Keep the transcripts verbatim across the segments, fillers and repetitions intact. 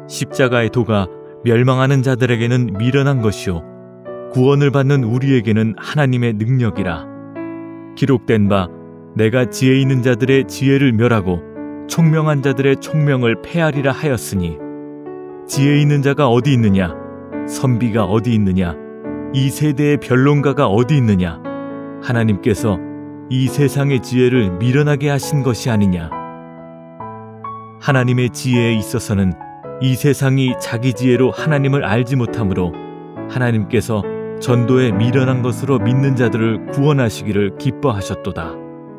십자가의 도가 멸망하는 자들에게는 미련한 것이요 구원을 받는 우리에게는 하나님의 능력이라. 기록된 바 내가 지혜 있는 자들의 지혜를 멸하고 총명한 자들의 총명을 패하리라 하였으니, 지혜 있는 자가 어디 있느냐? 선비가 어디 있느냐? 이 세대의 변론가가 어디 있느냐? 하나님께서 이 세상의 지혜를 미련하게 하신 것이 아니냐? 하나님의 지혜에 있어서는 이 세상이 자기 지혜로 하나님을 알지 못하므로 하나님께서 전도에 미련한 것으로 믿는 자들을 구원하시기를 기뻐하셨도다.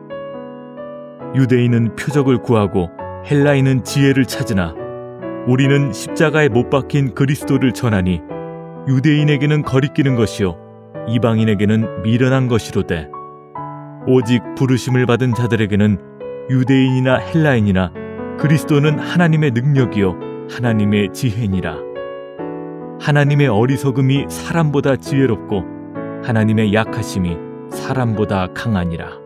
유대인은 표적을 구하고 헬라인은 지혜를 찾으나 우리는 십자가에 못 박힌 그리스도를 전하니 유대인에게는 거리끼는 것이요 이방인에게는 미련한 것이로되, 오직 부르심을 받은 자들에게는 유대인이나 헬라인이나 그리스도는 하나님의 능력이요 하나님의 지혜니라. 하나님의 어리석음이 사람보다 지혜롭고 하나님의 약하심이 사람보다 강하니라.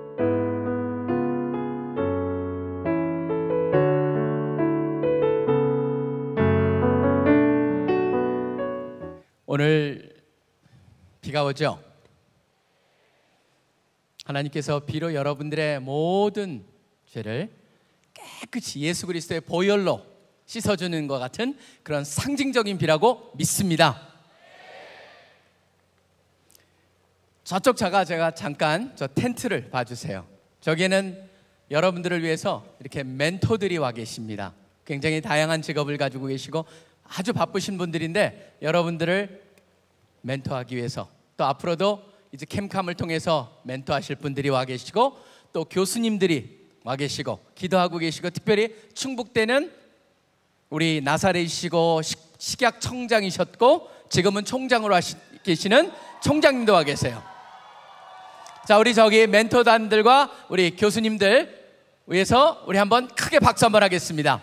오늘 비가 오죠? 하나님께서 비로 여러분들의 모든 죄를 깨끗이 예수 그리스도의 보혈로 씻어주는 것 같은 그런 상징적인 비라고 믿습니다. 저쪽 차가 제가 잠깐 저 텐트를 봐주세요. 저기에는 여러분들을 위해서 이렇게 멘토들이 와 계십니다. 굉장히 다양한 직업을 가지고 계시고 아주 바쁘신 분들인데, 여러분들을 멘토하기 위해서, 또 앞으로도 이제 캠캄을 통해서 멘토하실 분들이 와 계시고, 또 교수님들이 와 계시고 기도하고 계시고, 특별히 충북대는 우리 나사렛이시고 식약 청장이셨고 지금은 총장으로 하시, 계시는 총장님도 와 계세요. 자, 우리 저기 멘토단들과 우리 교수님들 위해서 우리 한번 크게 박수 한번 하겠습니다.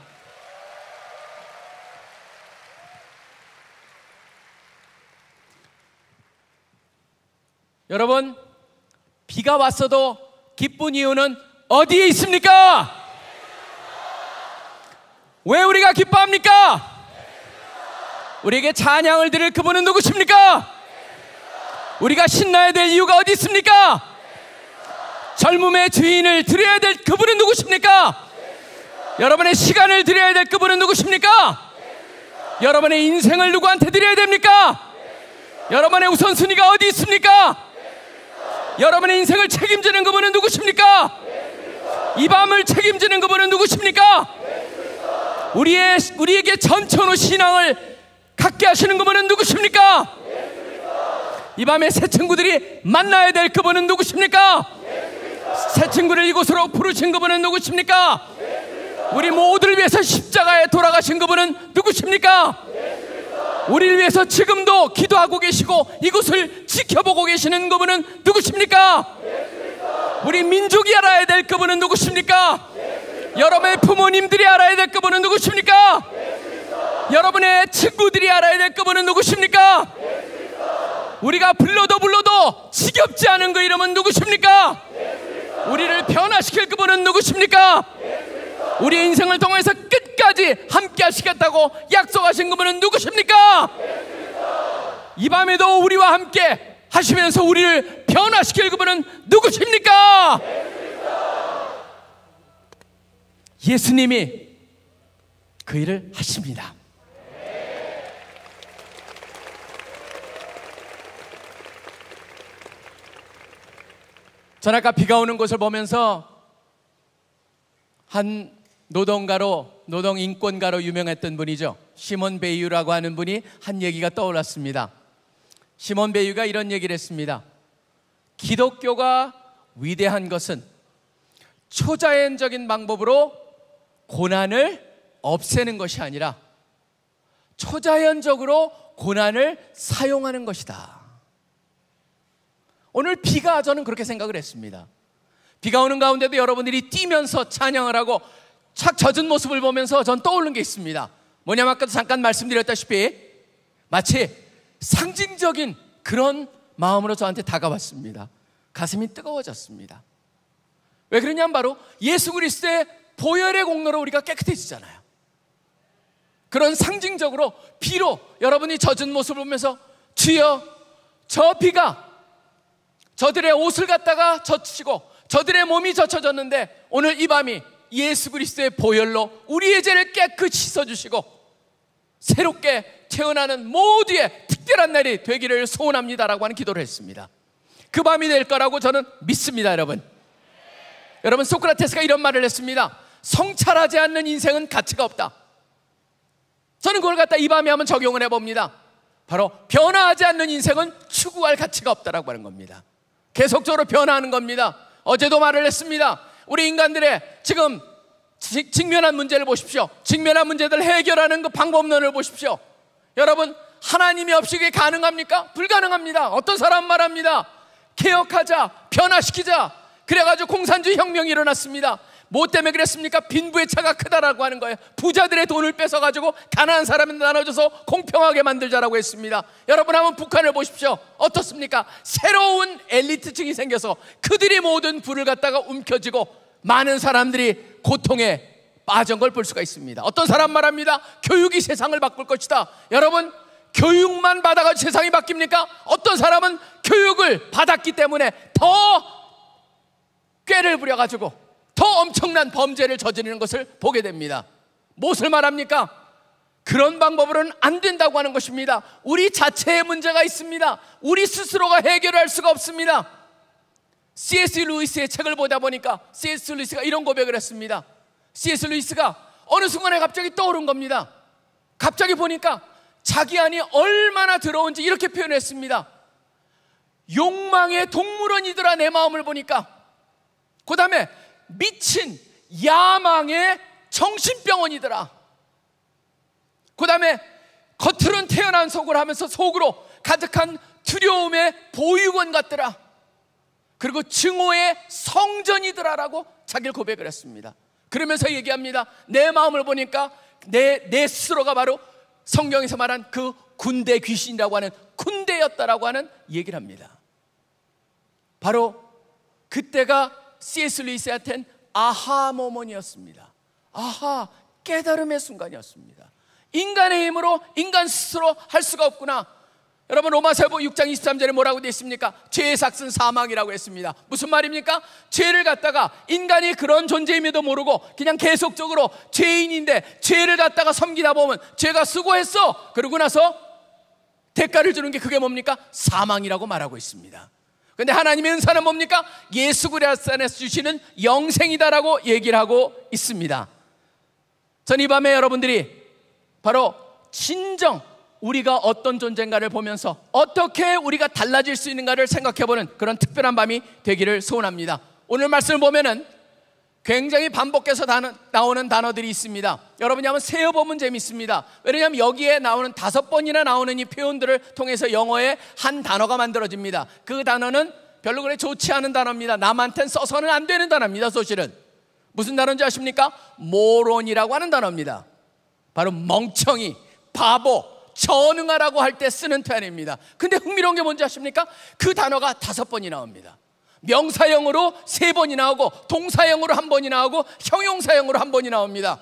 여러분, 비가 왔어도 기쁜 이유는 어디에 있습니까? 왜 우리가 기뻐합니까? 우리에게 찬양을 드릴 그분은 누구십니까? 우리가 신나야 될 이유가 어디 있습니까? 젊음의 주인을 드려야 될 그분은 누구십니까? 여러분의 시간을 드려야 될 그분은 누구십니까? 여러분의 인생을 누구한테 드려야 됩니까? 여러분의 우선순위가 어디 있습니까? 여러분의 인생을 책임지는 그분은 누구십니까? 이 밤을 책임지는 그분은 누구십니까? 우리의, 우리에게 전천후 신앙을 갖게 하시는 그분은 누구십니까? 이 밤에 새 친구들이 만나야 될 그분은 누구십니까? 새 친구를 이곳으로 부르신 그분은 누구십니까? 우리 모두를 위해서 십자가에 돌아가신 그분은 누구십니까? 우리를 위해서 지금도 기도하고 계시고 이곳을 지켜보고 계시는 그분은 누구십니까? 우리 민족이 알아야 될 그분은 누구십니까? 여러분의 부모님들이 알아야 될 그분은 누구십니까? 여러분의 친구들이 알아야 될 그분은 누구십니까? 우리가 불러도 불러도 지겹지 않은 그 이름은 누구십니까? 우리를 변화시킬 그분은 누구십니까? 우리의 인생을 통해서 끝까지 함께 하시겠다고 약속하신 그분은 누구십니까? 이 밤에도 우리와 함께 하시면서 우리를 변화시킬 그분은 누구십니까? 예수님이 그 일을 하십니다. 전 아까 비가 오는 곳을 보면서 한 노동가로, 노동인권가로 유명했던 분이죠. 시몬 베이유라고 하는 분이 한 얘기가 떠올랐습니다. 시몬 베이유가 이런 얘기를 했습니다. 기독교가 위대한 것은 초자연적인 방법으로 고난을 없애는 것이 아니라 초자연적으로 고난을 사용하는 것이다. 오늘 비가, 저는 그렇게 생각을 했습니다. 비가 오는 가운데도 여러분들이 뛰면서 찬양을 하고 착 젖은 모습을 보면서 전 떠오르는 게 있습니다. 뭐냐면 아까도 잠깐 말씀드렸다시피 마치 상징적인 그런 마음으로 저한테 다가왔습니다. 가슴이 뜨거워졌습니다. 왜 그러냐면 바로 예수 그리스도의 보혈의 공로로 우리가 깨끗해지잖아요. 그런 상징적으로 비로 여러분이 젖은 모습을 보면서 주여, 저 비가 저들의 옷을 갖다가 젖히고 저들의 몸이 젖혀졌는데 오늘 이 밤이 예수 그리스도의 보혈로 우리의 죄를 깨끗이 씻어주시고 새롭게 태어나는 모두의 특별한 날이 되기를 소원합니다라고 하는 기도를 했습니다. 그 밤이 될 거라고 저는 믿습니다. 여러분, 여러분 소크라테스가 이런 말을 했습니다. 성찰하지 않는 인생은 가치가 없다. 저는 그걸 갖다 이 밤에 한번 적용을 해봅니다. 바로 변화하지 않는 인생은 추구할 가치가 없다라고 하는 겁니다. 계속적으로 변화하는 겁니다. 어제도 말을 했습니다. 우리 인간들의 지금 지, 직면한 문제를 보십시오. 직면한 문제들 해결하는 그 방법론을 보십시오. 여러분, 하나님이 없이 그게 가능합니까? 불가능합니다. 어떤 사람 말합니다. 개혁하자, 변화시키자. 그래가지고 공산주의 혁명이 일어났습니다. 뭐 때문에 그랬습니까? 빈부의 차가 크다라고 하는 거예요. 부자들의 돈을 뺏어가지고 가난한 사람한테 나눠줘서 공평하게 만들자라고 했습니다. 여러분 한번 북한을 보십시오. 어떻습니까? 새로운 엘리트층이 생겨서 그들이 모든 부를 갖다가 움켜쥐고 많은 사람들이 고통에 빠진 걸 볼 수가 있습니다. 어떤 사람 말합니다. 교육이 세상을 바꿀 것이다. 여러분, 교육만 받아가지고 세상이 바뀝니까? 어떤 사람은 교육을 받았기 때문에 더 꾀를 부려가지고 더 엄청난 범죄를 저지르는 것을 보게 됩니다. 무엇을 말합니까? 그런 방법으로는 안 된다고 하는 것입니다. 우리 자체의 문제가 있습니다. 우리 스스로가 해결할 수가 없습니다. 씨에스 루이스의 책을 보다 보니까 씨에스 루이스가 이런 고백을 했습니다. 씨에스 루이스가 어느 순간에 갑자기 떠오른 겁니다. 갑자기 보니까 자기 안이 얼마나 더러운지 이렇게 표현했습니다. 욕망의 동물원이더라 내 마음을 보니까. 그 다음에 미친 야망의 정신병원이더라. 그 다음에 겉으로는 태어난 속을 하면서 속으로 가득한 두려움의 보육원 같더라. 그리고 증오의 성전이더라라고 자기를 고백을 했습니다. 그러면서 얘기합니다. 내 마음을 보니까 내, 내 스스로가 바로 성경에서 말한 그 군대 귀신이라고 하는 군대였다라고 하는 얘기를 합니다. 바로 그때가 씨에스 루이스한테는 아하 모먼이었습니다. 아하, 깨달음의 순간이었습니다. 인간의 힘으로 인간 스스로 할 수가 없구나. 여러분 로마서보 육 장 이십삼 절에 뭐라고 되어 있습니까? 죄의 삭은 사망이라고 했습니다. 무슨 말입니까? 죄를 갖다가 인간이 그런 존재임에도 모르고 그냥 계속적으로 죄인인데 죄를 갖다가 섬기다 보면 죄가 수고했어. 그러고 나서 대가를 주는 게 그게 뭡니까? 사망이라고 말하고 있습니다. 그런데 하나님의 은사는 뭡니까? 예수 그리스도 안에서 주시는 영생이다라고 얘기를 하고 있습니다. 전 이 밤에 여러분들이 바로 진정 우리가 어떤 존재인가를 보면서 어떻게 우리가 달라질 수 있는가를 생각해보는 그런 특별한 밤이 되기를 소원합니다. 오늘 말씀을 보면은 굉장히 반복해서 단어, 나오는 단어들이 있습니다. 여러분이 한번 세어보면 재밌습니다. 왜냐하면 여기에 나오는 다섯 번이나 나오는 이 표현들을 통해서 영어의 한 단어가 만들어집니다. 그 단어는 별로 그래 좋지 않은 단어입니다. 남한테는 써서는 안 되는 단어입니다. 사실은 무슨 단어인지 아십니까? 모론이라고 하는 단어입니다. 바로 멍청이, 바보, 전응하라고 할 때 쓰는 표현입니다. 근데 흥미로운 게 뭔지 아십니까? 그 단어가 다섯 번이 나옵니다. 명사형으로 세 번이 나오고 동사형으로 한 번이 나오고 형용사형으로 한 번이 나옵니다.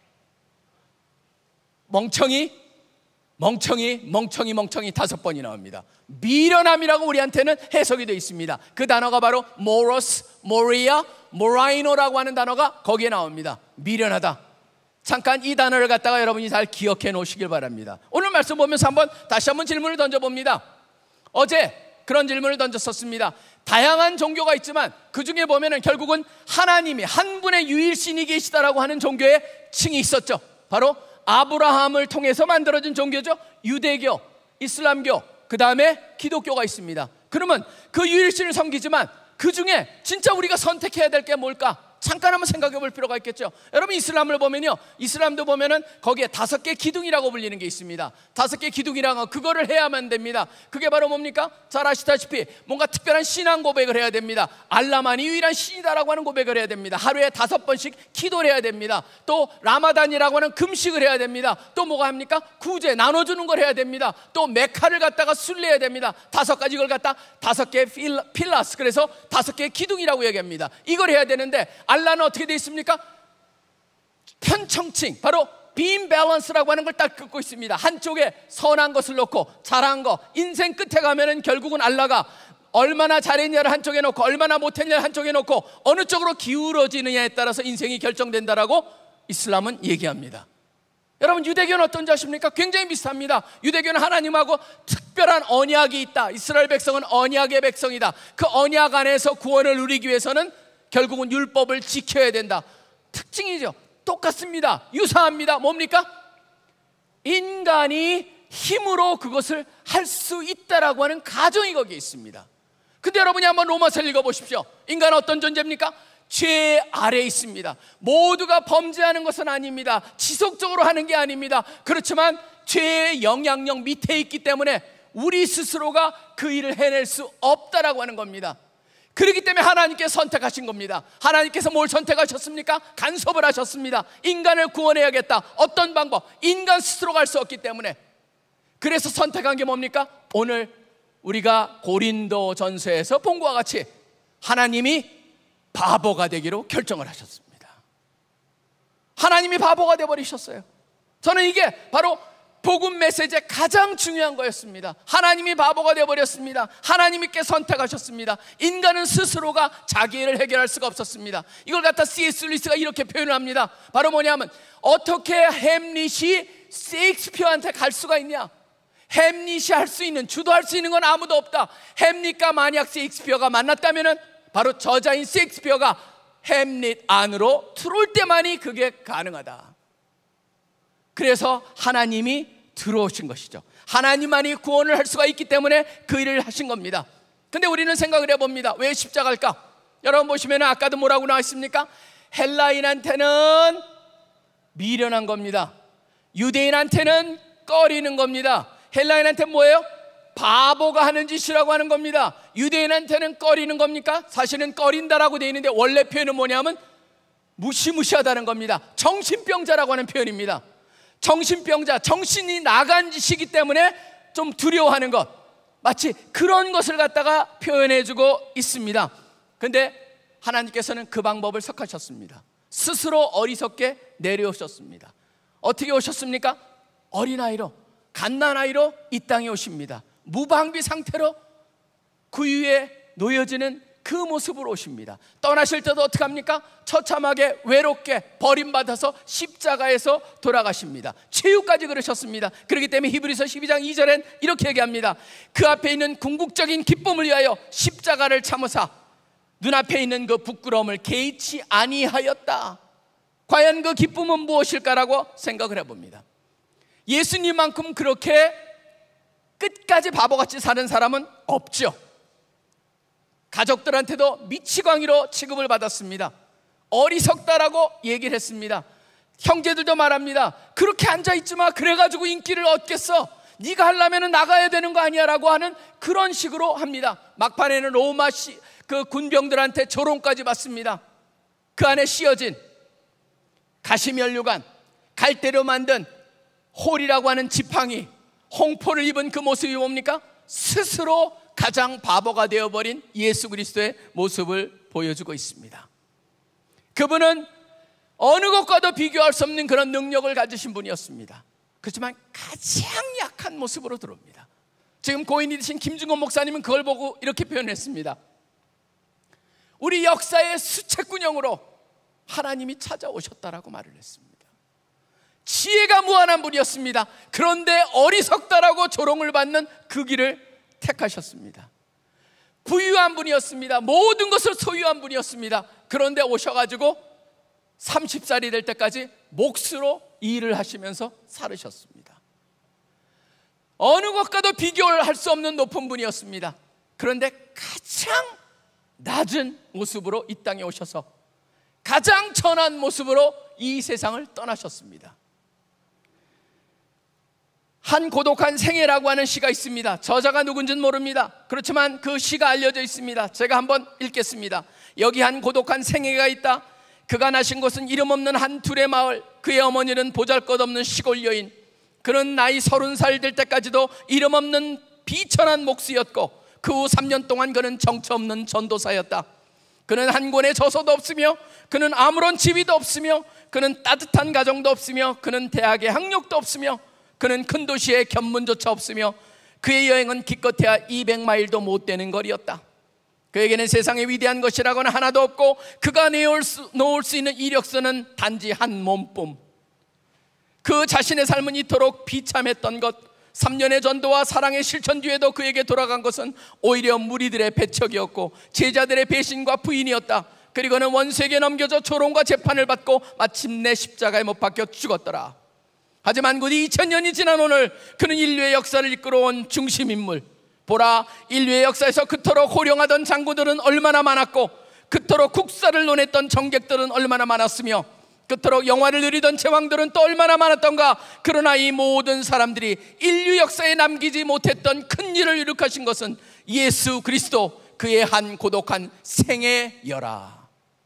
멍청이, 멍청이, 멍청이, 멍청이 다섯 번이 나옵니다. 미련함이라고 우리한테는 해석이 되어 있습니다. 그 단어가 바로 모로스, 모리아, 모라이노라고 하는 단어가 거기에 나옵니다. 미련하다. 잠깐 이 단어를 갖다가 여러분이 잘 기억해 놓으시길 바랍니다. 오늘 말씀 보면서 한번 다시 한번 질문을 던져봅니다. 어제 그런 질문을 던졌었습니다. 다양한 종교가 있지만 그 중에 보면은 결국은 하나님이 한 분의 유일신이 계시다라고 하는 종교의 층이 있었죠. 바로 아브라함을 통해서 만들어진 종교죠. 유대교, 이슬람교, 그 다음에 기독교가 있습니다. 그러면 그 유일신을 섬기지만 그 중에 진짜 우리가 선택해야 될 게 뭘까? 잠깐 한번 생각해 볼 필요가 있겠죠. 여러분 이슬람을 보면요, 이슬람도 보면은 거기에 다섯 개 기둥이라고 불리는 게 있습니다. 다섯 개 기둥이라는 거 그거를 해야만 됩니다. 그게 바로 뭡니까? 잘 아시다시피 뭔가 특별한 신앙 고백을 해야 됩니다. 알라만이 유일한 신이다라고 하는 고백을 해야 됩니다. 하루에 다섯 번씩 기도를 해야 됩니다. 또 라마단이라고 하는 금식을 해야 됩니다. 또 뭐가 합니까? 구제 나눠주는 걸 해야 됩니다. 또 메카를 갖다가 순례해야 됩니다. 다섯 가지 걸 갖다 다섯 개의 필라스, 그래서 다섯 개의 기둥이라고 얘기합니다. 이걸 해야 되는데 알라는 어떻게 되어 있습니까? 편청칭, 바로 빔 밸런스라고 하는 걸 딱 긋고 있습니다. 한쪽에 선한 것을 놓고 잘한 거, 인생 끝에 가면은 결국은 알라가 얼마나 잘했냐를 한쪽에 놓고 얼마나 못했냐를 한쪽에 놓고 어느 쪽으로 기울어지느냐에 따라서 인생이 결정된다라고 이슬람은 얘기합니다. 여러분, 유대교는 어떤지 아십니까? 굉장히 비슷합니다. 유대교는 하나님하고 특별한 언약이 있다. 이스라엘 백성은 언약의 백성이다. 그 언약 안에서 구원을 누리기 위해서는 결국은 율법을 지켜야 된다. 특징이죠. 똑같습니다. 유사합니다. 뭡니까? 인간이 힘으로 그것을 할 수 있다라고 하는 가정이 거기에 있습니다. 근데 여러분이 한번 로마서를 읽어보십시오. 인간은 어떤 존재입니까? 죄 아래에 있습니다. 모두가 범죄하는 것은 아닙니다. 지속적으로 하는 게 아닙니다. 그렇지만 죄의 영향력 밑에 있기 때문에 우리 스스로가 그 일을 해낼 수 없다라고 하는 겁니다. 그렇기 때문에 하나님께서 선택하신 겁니다. 하나님께서 뭘 선택하셨습니까? 간섭을 하셨습니다. 인간을 구원해야겠다. 어떤 방법? 인간 스스로가 할 수 없기 때문에. 그래서 선택한 게 뭡니까? 오늘 우리가 고린도 전서에서 본 것과 같이 하나님이 바보가 되기로 결정을 하셨습니다. 하나님이 바보가 되어버리셨어요. 저는 이게 바로 복음 메시지의 가장 중요한 거였습니다. 하나님이 바보가 되어버렸습니다. 하나님께 선택하셨습니다. 인간은 스스로가 자기 일을 해결할 수가 없었습니다. 이걸 갖다 씨에스 루이스가 이렇게 표현을 합니다. 바로 뭐냐면, 어떻게 햄릿이 셰익스피어한테 갈 수가 있냐? 햄릿이 할 수 있는, 주도할 수 있는 건 아무도 없다. 햄릿과 만약 셰익스피어가 만났다면 바로 저자인 셰익스피어가 햄릿 안으로 들어올 때만이 그게 가능하다. 그래서 하나님이 들어오신 것이죠. 하나님만이 구원을 할 수가 있기 때문에 그 일을 하신 겁니다. 근데 우리는 생각을 해봅니다. 왜 십자가일까? 여러분 보시면 아까도 뭐라고 나와 있습니까? 헬라인한테는 미련한 겁니다. 유대인한테는 꺼리는 겁니다. 헬라인한테는 뭐예요? 바보가 하는 짓이라고 하는 겁니다. 유대인한테는 꺼리는 겁니까? 사실은 꺼린다라고 되어 있는데 원래 표현은 뭐냐면 무시무시하다는 겁니다. 정신병자라고 하는 표현입니다. 정신병자, 정신이 나간 짓이기 때문에 좀 두려워하는 것, 마치 그런 것을 갖다가 표현해주고 있습니다. 근데 하나님께서는 그 방법을 섞으셨습니다. 스스로 어리석게 내려오셨습니다. 어떻게 오셨습니까? 어린아이로, 갓난아이로 이 땅에 오십니다. 무방비 상태로 구유에 놓여지는 그 모습으로 오십니다. 떠나실 때도 어떻게 합니까? 처참하게 외롭게 버림받아서 십자가에서 돌아가십니다. 최후까지 그러셨습니다. 그렇기 때문에 히브리서 십이 장 이 절엔 이렇게 얘기합니다. 그 앞에 있는 궁극적인 기쁨을 위하여 십자가를 참으사 눈앞에 있는 그 부끄러움을 개의치 아니하였다. 과연 그 기쁨은 무엇일까라고 생각을 해봅니다. 예수님만큼 그렇게 끝까지 바보같이 사는 사람은 없죠. 가족들한테도 미치광이로 취급을 받았습니다. 어리석다라고 얘기를 했습니다. 형제들도 말합니다. 그렇게 앉아있지 마. 그래가지고 인기를 얻겠어. 네가 하려면 나가야 되는 거 아니야 라고 하는 그런 식으로 합니다. 막판에는 로마 시, 그 군병들한테 조롱까지 받습니다. 그 안에 씌어진 가시면류관, 갈대로 만든 홀이라고 하는 지팡이, 홍포를 입은 그 모습이 뭡니까? 스스로 가장 바보가 되어버린 예수 그리스도의 모습을 보여주고 있습니다. 그분은 어느 것과도 비교할 수 없는 그런 능력을 가지신 분이었습니다. 그렇지만 가장 약한 모습으로 들어옵니다. 지금 고인이 되신 김중건 목사님은 그걸 보고 이렇게 표현했습니다. 우리 역사의 수채꾼형으로 하나님이 찾아오셨다라고 말을 했습니다. 지혜가 무한한 분이었습니다. 그런데 어리석다라고 조롱을 받는 그 길을 택하셨습니다. 부유한 분이었습니다. 모든 것을 소유한 분이었습니다. 그런데 오셔가지고 서른 살이 될 때까지 몫으로 일을 하시면서 살으셨습니다. 어느 것과도 비교를 할 수 없는 높은 분이었습니다. 그런데 가장 낮은 모습으로 이 땅에 오셔서 가장 천한 모습으로 이 세상을 떠나셨습니다. 한 고독한 생애라고 하는 시가 있습니다. 저자가 누군지는 모릅니다. 그렇지만 그 시가 알려져 있습니다. 제가 한번 읽겠습니다. 여기 한 고독한 생애가 있다. 그가 나신 곳은 이름 없는 한 둘의 마을. 그의 어머니는 보잘것없는 시골 여인. 그는 나이 서른 살 될 때까지도 이름 없는 비천한 목수였고 그 후 삼 년 동안 그는 정처 없는 전도사였다. 그는 한 권의 저서도 없으며, 그는 아무런 지위도 없으며, 그는 따뜻한 가정도 없으며, 그는 대학의 학력도 없으며, 그는 큰 도시의 견문조차 없으며, 그의 여행은 기껏해야 이백 마일도 못 되는 거리였다. 그에게는 세상에 위대한 것이라고는 하나도 없고, 그가 내올 수, 놓을 수 있는 이력서는 단지 한 몸뿐. 그 자신의 삶은 이토록 비참했던 것, 삼 년의 전도와 사랑의 실천 뒤에도 그에게 돌아간 것은 오히려 무리들의 배척이었고 제자들의 배신과 부인이었다. 그리고는 원수에게 넘겨져 조롱과 재판을 받고 마침내 십자가에 못 박혀 죽었더라. 하지만 곧 이천 년이 지난 오늘, 그는 인류의 역사를 이끌어온 중심인물. 보라, 인류의 역사에서 그토록 호령하던 장군들은 얼마나 많았고, 그토록 국사를 논했던 정객들은 얼마나 많았으며, 그토록 영화를 누리던 제왕들은 또 얼마나 많았던가. 그러나 이 모든 사람들이 인류 역사에 남기지 못했던 큰 일을 이룩하신 것은 예수 그리스도, 그의 한 고독한 생애여라.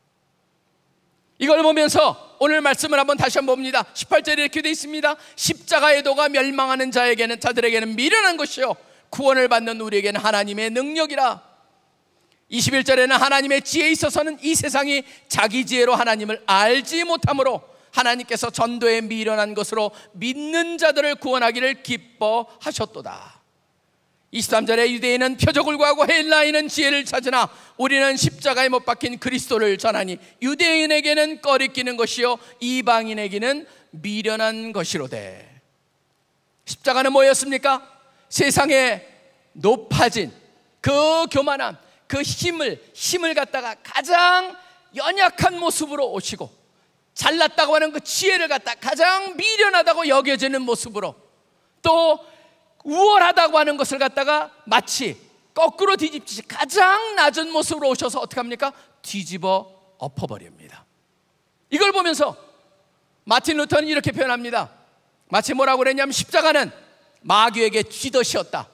이걸 보면서 오늘 말씀을 한번 다시 한번 봅니다. 십팔 절에 이렇게 되어 있습니다. 십자가의 도가 멸망하는 자에게는, 자들에게는 미련한 것이요 구원을 받는 우리에게는 하나님의 능력이라. 이십일 절에는 하나님의 지혜에 있어서는 이 세상이 자기 지혜로 하나님을 알지 못하므로 하나님께서 전도에 미련한 것으로 믿는 자들을 구원하기를 기뻐하셨도다. 이십삼 절에 유대인은 표적을 구하고 헬라인은 지혜를 찾으나 우리는 십자가에 못 박힌 그리스도를 전하니 유대인에게는 꺼리끼는 것이요 이방인에게는 미련한 것이로되. 십자가는 뭐였습니까? 세상에 높아진 그 교만함, 그 힘을 힘을 갖다가 가장 연약한 모습으로 오시고, 잘났다고 하는 그 지혜를 갖다 가장 미련하다고 여겨지는 모습으로, 또 우월하다고 하는 것을 갖다가 마치 거꾸로 뒤집듯이 가장 낮은 모습으로 오셔서 어떻게 합니까? 뒤집어 엎어버립니다. 이걸 보면서 마틴 루터는 이렇게 표현합니다. 마치 뭐라고 그랬냐면, 십자가는 마귀에게 쥐덫이었다.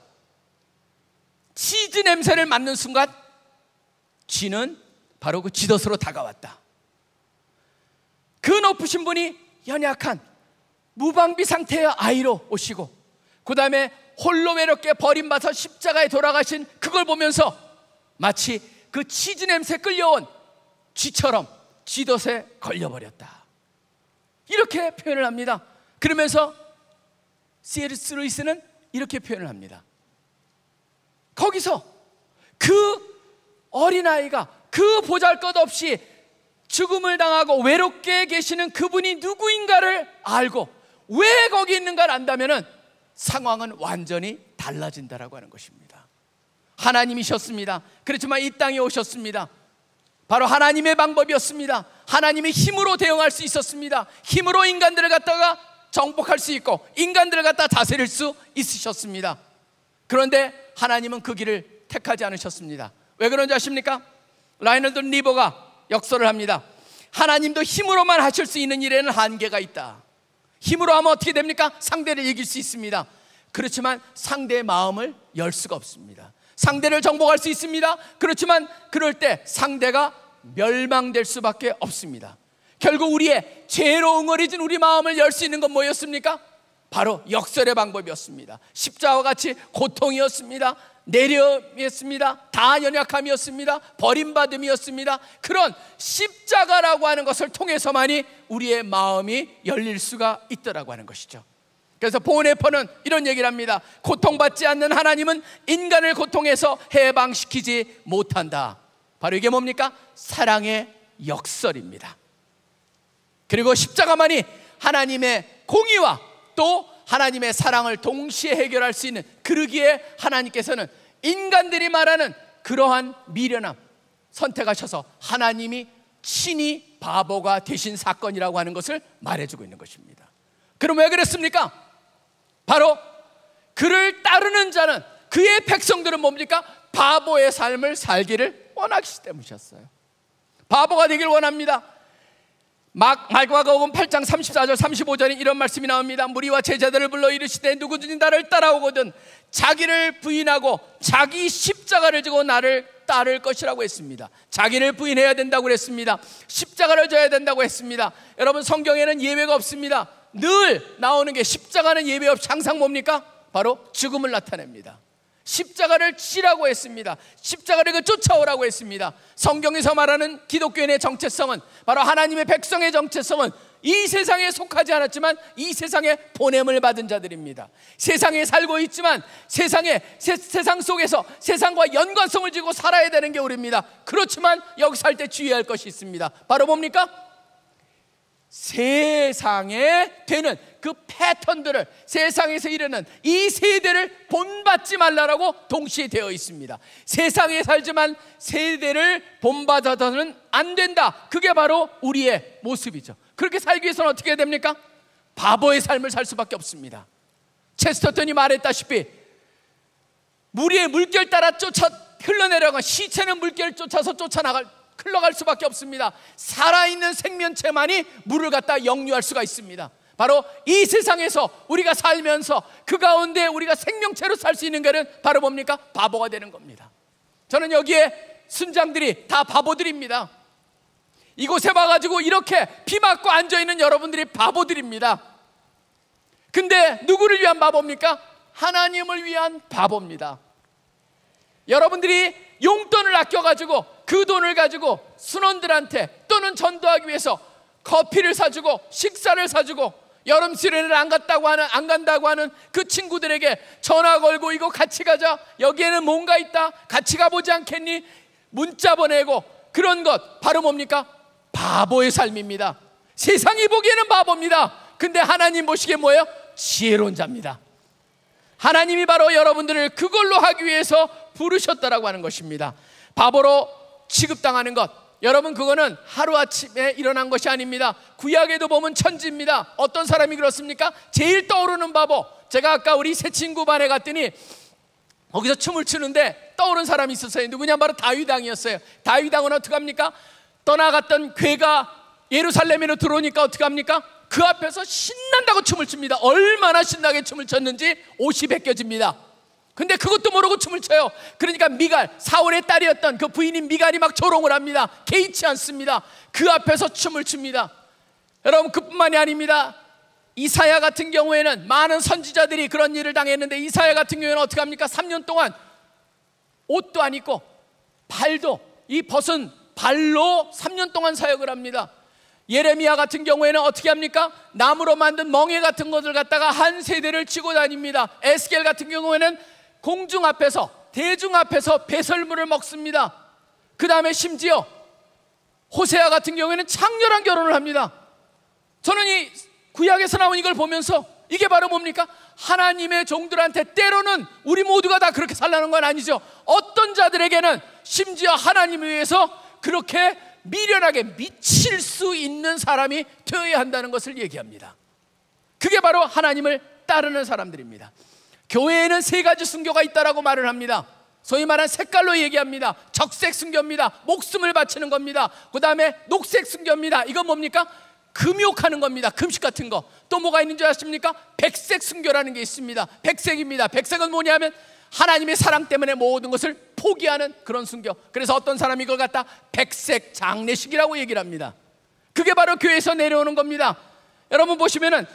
치즈 냄새를 맡는 순간 쥐는 바로 그 쥐덫으로 다가왔다. 그 높으신 분이 연약한 무방비 상태의 아이로 오시고, 그 다음에 홀로 외롭게 버림받아서 십자가에 돌아가신 그걸 보면서 마치 그 치즈 냄새 끌려온 쥐처럼 쥐덫에 걸려버렸다. 이렇게 표현을 합니다. 그러면서 씨에스 루이스는 이렇게 표현을 합니다. 거기서 그 어린아이가 그 보잘것없이 죽음을 당하고 외롭게 계시는 그분이 누구인가를 알고 왜 거기 있는가를 안다면 상황은 완전히 달라진다라고 하는 것입니다. 하나님이셨습니다. 그렇지만 이 땅에 오셨습니다. 바로 하나님의 방법이었습니다. 하나님의 힘으로 대응할 수 있었습니다. 힘으로 인간들을 갖다가 정복할 수 있고 인간들을 갖다 다스릴 수 있으셨습니다. 그런데 하나님은 그 길을 택하지 않으셨습니다. 왜 그런지 아십니까? 라이널드 리버가 역설을 합니다. 하나님도 힘으로만 하실 수 있는 일에는 한계가 있다. 힘으로 하면 어떻게 됩니까? 상대를 이길 수 있습니다. 그렇지만 상대의 마음을 열 수가 없습니다. 상대를 정복할 수 있습니다. 그렇지만 그럴 때 상대가 멸망될 수밖에 없습니다. 결국 우리의 죄로 응어리진 우리 마음을 열 수 있는 건 뭐였습니까? 바로 역설의 방법이었습니다. 십자가와 같이 고통이었습니다. 내려이었습니다. 다 연약함이었습니다. 버림받음이었습니다. 그런 십자가라고 하는 것을 통해서만이 우리의 마음이 열릴 수가 있더라고 하는 것이죠. 그래서 보네퍼는 이런 얘기를 합니다. 고통받지 않는 하나님은 인간을 고통해서 해방시키지 못한다. 바로 이게 뭡니까? 사랑의 역설입니다. 그리고 십자가만이 하나님의 공의와 또 하나님의 사랑을 동시에 해결할 수 있는, 그러기에 하나님께서는 인간들이 말하는 그러한 미련함 선택하셔서 하나님이 친히 바보가 되신 사건이라고 하는 것을 말해주고 있는 것입니다. 그럼 왜 그랬습니까? 바로 그를 따르는 자는, 그의 백성들은 뭡니까? 바보의 삶을 살기를 원하기 때문이셨어요. 바보가 되길 원합니다. 마가복음 팔 장 삼십사 절 삼십오 절에 이런 말씀이 나옵니다. 무리와 제자들을 불러 이르시되 누구든지 나를 따라오거든 자기를 부인하고 자기 십자가를 지고 나를 따를 것이라고 했습니다. 자기를 부인해야 된다고 했습니다. 십자가를 져야 된다고 했습니다. 여러분, 성경에는 예외가 없습니다. 늘 나오는 게 십자가는 예외 없이 항상 뭡니까? 바로 죽음을 나타냅니다. 십자가를 지라고 했습니다. 십자가를 쫓아오라고 했습니다. 성경에서 말하는 기독교인의 정체성은, 바로 하나님의 백성의 정체성은 이 세상에 속하지 않았지만 이 세상에 보냄을 받은 자들입니다. 세상에 살고 있지만 세상에, 세, 세상 속에서 세상과 연관성을 지고 살아야 되는 게 우리입니다. 그렇지만 여기 살 때 주의할 것이 있습니다. 바로 뭡니까? 세상에 되는 그 패턴들을, 세상에서 이르는 이 세대를 본받지 말라라고 동시에 되어 있습니다. 세상에 살지만 세대를 본받아서는 안 된다. 그게 바로 우리의 모습이죠. 그렇게 살기 위해서는 어떻게 해야 됩니까? 바보의 삶을 살 수밖에 없습니다. 체스터턴이 말했다시피 무리의 물결 따라 쫓아 흘러내려가 시체는 물결을 쫓아서 쫓아나갈 흘러갈 수밖에 없습니다. 살아있는 생명체만이 물을 갖다 역류할 수가 있습니다. 바로 이 세상에서 우리가 살면서 그 가운데 우리가 생명체로 살 수 있는 것은 바로 뭡니까? 바보가 되는 겁니다. 저는 여기에 순장들이 다 바보들입니다. 이곳에 와가지고 이렇게 비 맞고 앉아있는 여러분들이 바보들입니다. 근데 누구를 위한 바보입니까? 하나님을 위한 바보입니다. 여러분들이 용돈을 아껴가지고 그 돈을 가지고 순원들한테 또는 전도하기 위해서 커피를 사주고 식사를 사주고 여름 수련회를 안 갔다고 하는, 안 간다고 하는 그 친구들에게 전화 걸고 이거 같이 가자, 여기에는 뭔가 있다, 같이 가보지 않겠니? 문자 보내고 그런 것 바로 뭡니까? 바보의 삶입니다. 세상이 보기에는 바보입니다. 근데 하나님 보시기에 뭐예요? 지혜로운 자입니다. 하나님이 바로 여러분들을 그걸로 하기 위해서 부르셨다라고 하는 것입니다. 바보로 취급당하는 것, 여러분 그거는 하루아침에 일어난 것이 아닙니다. 구약에도 보면 천지입니다. 어떤 사람이 그렇습니까? 제일 떠오르는 바보, 제가 아까 우리 새 친구 반에 갔더니 거기서 춤을 추는데 떠오른 사람이 있었어요. 누구냐? 바로 다윗 왕이었어요. 다윗 왕은 어떻게 합니까? 떠나갔던 괴가 예루살렘으로 들어오니까 어떻게 합니까? 그 앞에서 신난다고 춤을 춥니다. 얼마나 신나게 춤을 췄는지 옷이 벗겨집니다. 근데 그것도 모르고 춤을 춰요. 그러니까 미갈, 사울의 딸이었던 그 부인인 미갈이 막 조롱을 합니다. 개의치 않습니다. 그 앞에서 춤을 춥니다. 여러분 그뿐만이 아닙니다. 이사야 같은 경우에는 많은 선지자들이 그런 일을 당했는데 이사야 같은 경우에는 어떻게 합니까? 삼 년 동안 옷도 안 입고 발도, 이 벗은 발로 삼 년 동안 사역을 합니다. 예레미야 같은 경우에는 어떻게 합니까? 나무로 만든 멍에 같은 것을 갖다가 한 세대를 치고 다닙니다. 에스겔 같은 경우에는 공중 앞에서, 대중 앞에서 배설물을 먹습니다. 그 다음에 심지어 호세아 같은 경우에는 창렬한 결혼을 합니다. 저는 이 구약에서 나온 이걸 보면서 이게 바로 뭡니까? 하나님의 종들한테 때로는 우리 모두가 다 그렇게 살라는 건 아니죠. 어떤 자들에게는 심지어 하나님을 위해서 그렇게 미련하게 미칠 수 있는 사람이 되어야 한다는 것을 얘기합니다. 그게 바로 하나님을 따르는 사람들입니다. 교회에는 세 가지 순교가 있다라고 말을 합니다. 소위 말하는 색깔로 얘기합니다. 적색 순교입니다. 목숨을 바치는 겁니다. 그 다음에 녹색 순교입니다. 이건 뭡니까? 금욕하는 겁니다. 금식 같은 거. 또 뭐가 있는 줄 아십니까? 백색 순교라는 게 있습니다. 백색입니다. 백색은 뭐냐면 하나님의 사랑 때문에 모든 것을 포기하는 그런 순교. 그래서 어떤 사람이 이걸 갖다 백색 장례식이라고 얘기를 합니다. 그게 바로 교회에서 내려오는 겁니다. 여러분 보시면은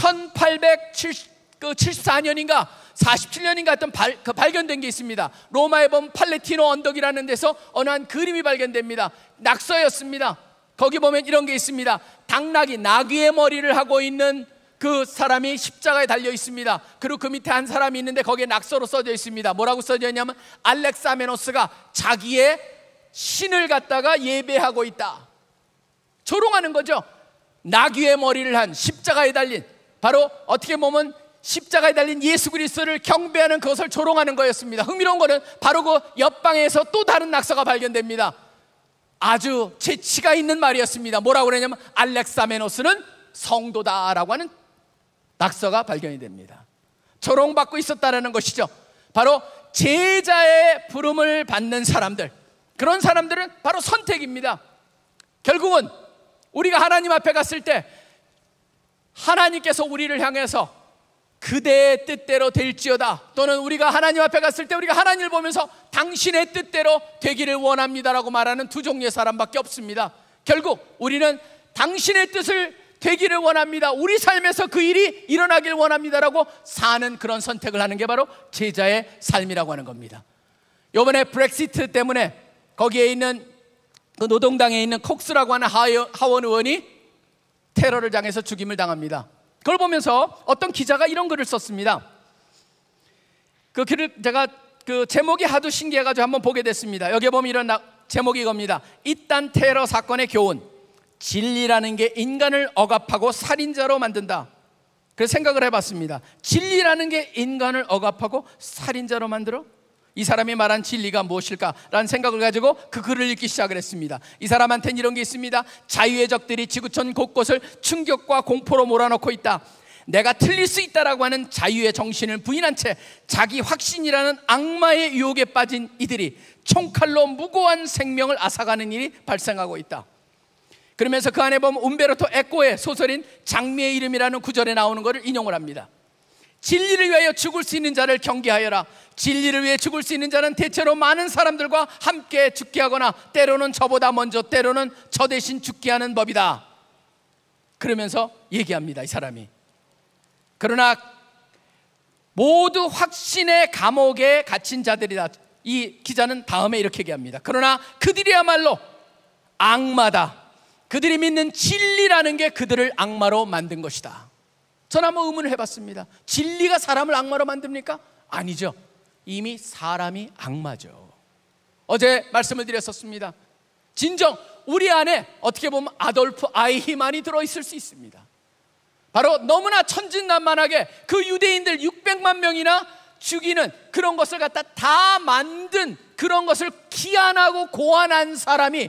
천팔백칠십사 년인가 사십칠 년인가 하여튼 발, 그 발견된 게 있습니다. 로마에 보면 팔레티노 언덕이라는 데서 어느 한 그림이 발견됩니다. 낙서였습니다. 거기 보면 이런 게 있습니다. 당나귀, 나귀의 머리를 하고 있는 그 사람이 십자가에 달려 있습니다. 그리고 그 밑에 한 사람이 있는데 거기에 낙서로 써져 있습니다. 뭐라고 써져 있냐면 알렉사메노스가 자기의 신을 갖다가 예배하고 있다. 조롱하는 거죠. 나귀의 머리를 한 십자가에 달린, 바로 어떻게 보면 십자가에 달린 예수 그리스도를 경배하는 그것을 조롱하는 거였습니다. 흥미로운 거는 바로 그 옆방에서 또 다른 낙서가 발견됩니다. 아주 재치가 있는 말이었습니다. 뭐라고 그러냐면 알렉사메노스는 성도다라고 하는 낙서가 발견이 됩니다. 조롱받고 있었다는 것이죠. 바로 제자의 부름을 받는 사람들, 그런 사람들은 바로 선택입니다. 결국은 우리가 하나님 앞에 갔을 때 하나님께서 우리를 향해서 그대의 뜻대로 될지어다, 또는 우리가 하나님 앞에 갔을 때 우리가 하나님을 보면서 당신의 뜻대로 되기를 원합니다라고 말하는 두 종류의 사람밖에 없습니다. 결국 우리는 당신의 뜻을 되기를 원합니다. 우리 삶에서 그 일이 일어나길 원합니다라고 사는 그런 선택을 하는 게 바로 제자의 삶이라고 하는 겁니다. 이번에 브렉시트 때문에 거기에 있는 그 노동당에 있는 콕스라고 하는 하원 의원이 테러를 당해서 죽임을 당합니다. 그걸 보면서 어떤 기자가 이런 글을 썼습니다. 그 글을 제가 그 제목이 하도 신기해가지고 한번 보게 됐습니다. 여기에 보면 이런 나, 제목이 이겁니다. 이딴 테러 사건의 교훈, 진리라는 게 인간을 억압하고 살인자로 만든다. 그래서 생각을 해봤습니다. 진리라는 게 인간을 억압하고 살인자로 만들어? 이 사람이 말한 진리가 무엇일까라는 생각을 가지고 그 글을 읽기 시작을 했습니다. 이 사람한테는 이런 게 있습니다. 자유의 적들이 지구촌 곳곳을 충격과 공포로 몰아넣고 있다. 내가 틀릴 수 있다라고 하는 자유의 정신을 부인한 채 자기 확신이라는 악마의 유혹에 빠진 이들이 총칼로 무고한 생명을 앗아가는 일이 발생하고 있다. 그러면서 그 안에 보면 움베르토 에코의 소설인 장미의 이름이라는 구절에 나오는 것을 인용을 합니다. 진리를 위하여 죽을 수 있는 자를 경계하여라. 진리를 위해 죽을 수 있는 자는 대체로 많은 사람들과 함께 죽게 하거나 때로는 저보다 먼저 때로는 저 대신 죽게 하는 법이다. 그러면서 얘기합니다. 이 사람이. 그러나 모두 확신의 감옥에 갇힌 자들이다. 이 기자는 다음에 이렇게 얘기합니다. 그러나 그들이야말로 악마다. 그들이 믿는 진리라는 게 그들을 악마로 만든 것이다. 전 한번 의문을 해봤습니다. 진리가 사람을 악마로 만듭니까? 아니죠. 이미 사람이 악마죠. 어제 말씀을 드렸었습니다. 진정 우리 안에 어떻게 보면 아돌프 아이히만이 들어있을 수 있습니다. 바로 너무나 천진난만하게 그 유대인들 육백만 명이나 죽이는 그런 것을 갖다 다 만든 그런 것을 기한하고 고안한 사람이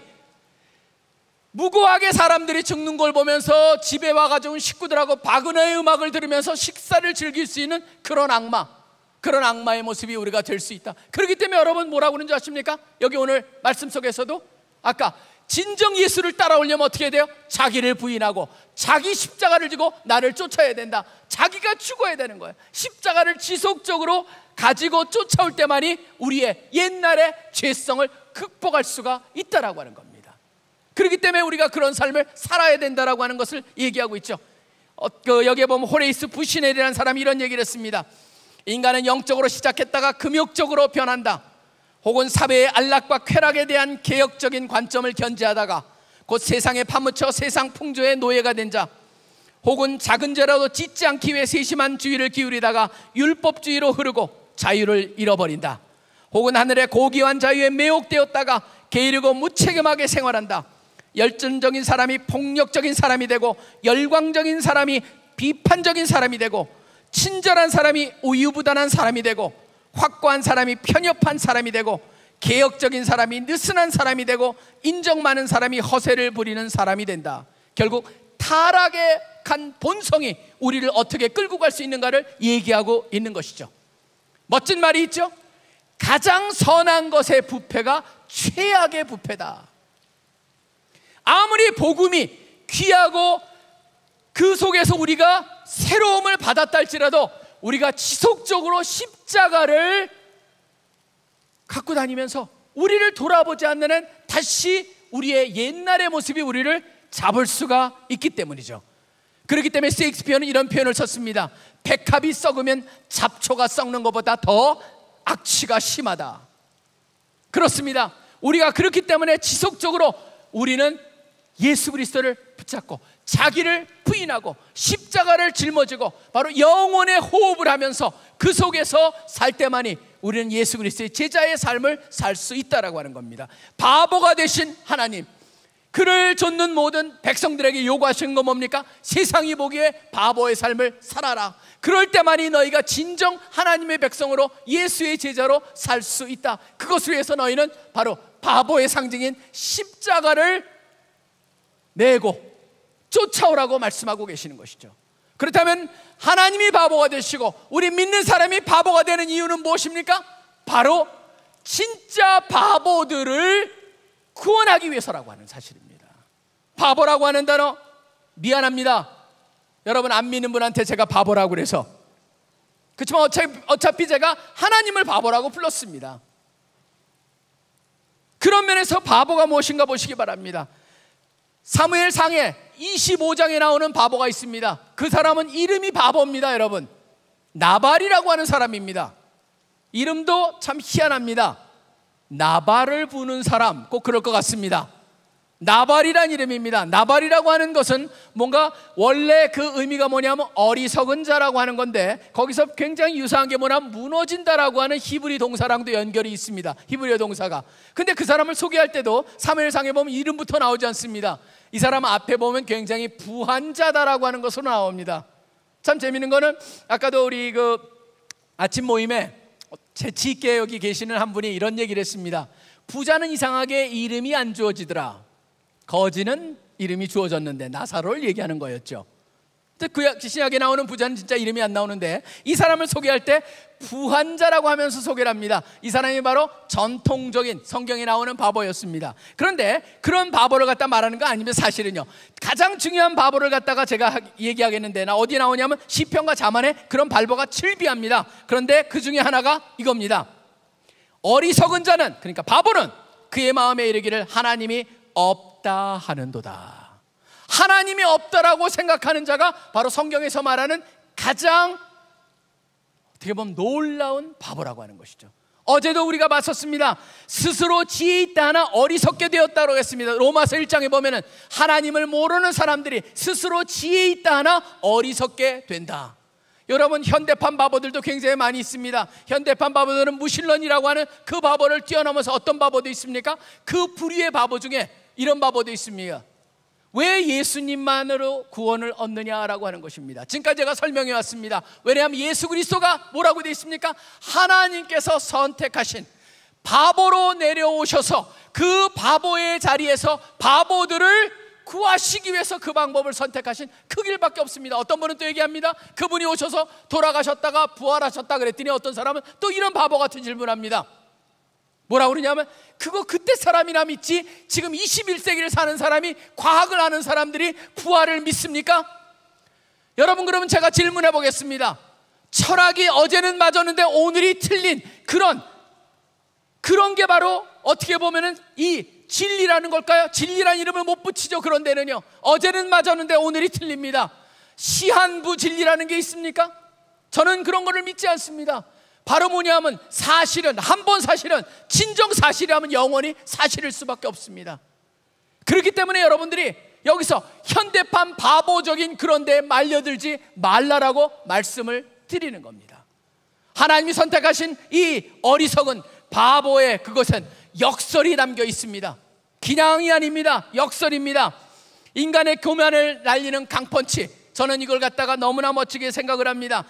무고하게 사람들이 죽는 걸 보면서 집에 와가지고 식구들하고 바그너의 음악을 들으면서 식사를 즐길 수 있는 그런 악마, 그런 악마의 모습이 우리가 될 수 있다. 그렇기 때문에 여러분 뭐라고 그러는지 아십니까? 여기 오늘 말씀 속에서도 아까 진정 예수를 따라오려면 어떻게 해야 돼요? 자기를 부인하고 자기 십자가를 지고 나를 쫓아야 된다. 자기가 죽어야 되는 거예요. 십자가를 지속적으로 가지고 쫓아올 때만이 우리의 옛날의 죄성을 극복할 수가 있다라고 하는 겁니다. 그렇기 때문에 우리가 그런 삶을 살아야 된다라고 하는 것을 얘기하고 있죠. 어, 그 여기에 보면 호레이스 부시넬이라는 사람이 이런 얘기를 했습니다. 인간은 영적으로 시작했다가 금욕적으로 변한다. 혹은 사회의 안락과 쾌락에 대한 개혁적인 관점을 견지하다가 곧 세상에 파묻혀 세상 풍조의 노예가 된 자, 혹은 작은 죄라도 짓지 않기 위해 세심한 주의를 기울이다가 율법주의로 흐르고 자유를 잃어버린다. 혹은 하늘의 고귀한 자유에 매혹되었다가 게으르고 무책임하게 생활한다. 열정적인 사람이 폭력적인 사람이 되고 열광적인 사람이 비판적인 사람이 되고 친절한 사람이 우유부단한 사람이 되고 확고한 사람이 편협한 사람이 되고 개혁적인 사람이 느슨한 사람이 되고 인정 많은 사람이 허세를 부리는 사람이 된다. 결국 타락의 간 본성이 우리를 어떻게 끌고 갈 수 있는가를 얘기하고 있는 것이죠. 멋진 말이 있죠. 가장 선한 것의 부패가 최악의 부패다. 아무리 복음이 귀하고 그 속에서 우리가 새로움을 받았다 할지라도 우리가 지속적으로 십자가를 갖고 다니면서 우리를 돌아보지 않는 한 다시 우리의 옛날의 모습이 우리를 잡을 수가 있기 때문이죠. 그렇기 때문에 셰익스피어는 이런 표현을 썼습니다. 백합이 썩으면 잡초가 썩는 것보다 더 악취가 심하다. 그렇습니다. 우리가 그렇기 때문에 지속적으로 우리는 예수 그리스도를 붙잡고 자기를 부인하고 십자가를 짊어지고 바로 영혼의 호흡을 하면서 그 속에서 살 때만이 우리는 예수 그리스도의 제자의 삶을 살 수 있다라고 하는 겁니다. 바보가 되신 하나님, 그를 좇는 모든 백성들에게 요구하시는 건 뭡니까? 세상이 보기에 바보의 삶을 살아라. 그럴 때만이 너희가 진정 하나님의 백성으로 예수의 제자로 살 수 있다. 그것을 위해서 너희는 바로 바보의 상징인 십자가를 내고 쫓아오라고 말씀하고 계시는 것이죠. 그렇다면 하나님이 바보가 되시고 우리 믿는 사람이 바보가 되는 이유는 무엇입니까? 바로 진짜 바보들을 구원하기 위해서라고 하는 사실입니다. 바보라고 하는 단어 미안합니다. 여러분 안 믿는 분한테 제가 바보라고 그래서 그렇지만 어차피, 어차피 제가 하나님을 바보라고 불렀습니다. 그런 면에서 바보가 무엇인가 보시기 바랍니다. 사무엘상에 이십오 장에 나오는 바보가 있습니다. 그 사람은 이름이 바보입니다. 여러분, 나발이라고 하는 사람입니다. 이름도 참 희한합니다. 나발을 부는 사람, 꼭 그럴 것 같습니다. 나발이란 이름입니다. 나발이라고 하는 것은 뭔가 원래 그 의미가 뭐냐면 어리석은 자라고 하는 건데, 거기서 굉장히 유사한 게 뭐냐면 무너진다라고 하는 히브리 동사랑도 연결이 있습니다. 히브리어 동사가. 근데 그 사람을 소개할 때도 사무엘상에 보면 이름부터 나오지 않습니다. 이 사람 앞에 보면 굉장히 부한 자다라고 하는 것으로 나옵니다. 참 재밌는 거는 아까도 우리 그 아침 모임에 재치 있게 여기 계시는 한 분이 이런 얘기를 했습니다. 부자는 이상하게 이름이 안 주어지더라. 거지는 이름이 주어졌는데, 나사로를 얘기하는 거였죠. 구약 신약에 나오는 부자는 진짜 이름이 안 나오는데, 이 사람을 소개할 때 부한자라고 하면서 소개를 합니다. 이 사람이 바로 전통적인 성경에 나오는 바보였습니다. 그런데 그런 바보를 갖다 말하는 거 아니면, 사실은요 가장 중요한 바보를 갖다가 제가 얘기하겠는데, 나 어디 나오냐면 시편과 잠언에 그런 바보가 칠비합니다. 그런데 그 중에 하나가 이겁니다. 어리석은 자는, 그러니까 바보는 그의 마음에 이르기를 하나님이 없다 하는도다. 하나님이 없다라고 생각하는 자가 바로 성경에서 말하는 가장 어떻게 보면 놀라운 바보라고 하는 것이죠. 어제도 우리가 봤었습니다. 스스로 지혜 있다 하나 어리석게 되었다고 했습니다. 로마서 일 장에 보면은 하나님을 모르는 사람들이 스스로 지혜 있다 하나 어리석게 된다. 여러분, 현대판 바보들도 굉장히 많이 있습니다. 현대판 바보들은 무신론이라고 하는 그 바보를 뛰어넘어서 어떤 바보도 있습니까? 그 부류의 바보 중에 이런 바보도 있습니다. 왜 예수님만으로 구원을 얻느냐라고 하는 것입니다. 지금까지 제가 설명해 왔습니다. 왜냐하면 예수 그리스도가 뭐라고 되어 있습니까? 하나님께서 선택하신, 바보로 내려오셔서 그 바보의 자리에서 바보들을 구하시기 위해서 그 방법을 선택하신 그 길밖에 없습니다. 어떤 분은 또 얘기합니다. 그분이 오셔서 돌아가셨다가 부활하셨다 그랬더니 어떤 사람은 또 이런 바보 같은 질문을 합니다. 뭐라고 그러냐면, 그거 그때 사람이나 믿지 지금 이십일 세기를 사는 사람이, 과학을 아는 사람들이 부활을 믿습니까? 여러분, 그러면 제가 질문해 보겠습니다. 철학이 어제는 맞았는데 오늘이 틀린 그런 그런 게 바로 어떻게 보면은 이 진리라는 걸까요? 진리라는 이름을 못 붙이죠. 그런 데는요, 어제는 맞았는데 오늘이 틀립니다. 시한부 진리라는 게 있습니까? 저는 그런 거를 믿지 않습니다. 바로 뭐냐면 사실은, 한 번 사실은 진정 사실이라면 영원히 사실일 수밖에 없습니다. 그렇기 때문에 여러분들이 여기서 현대판 바보적인 그런 데에 말려들지 말라라고 말씀을 드리는 겁니다. 하나님이 선택하신 이 어리석은 바보의 그것은 역설이 담겨 있습니다. 기냥이 아닙니다. 역설입니다. 인간의 교만을 날리는 강펀치, 저는 이걸 갖다가 너무나 멋지게 생각을 합니다.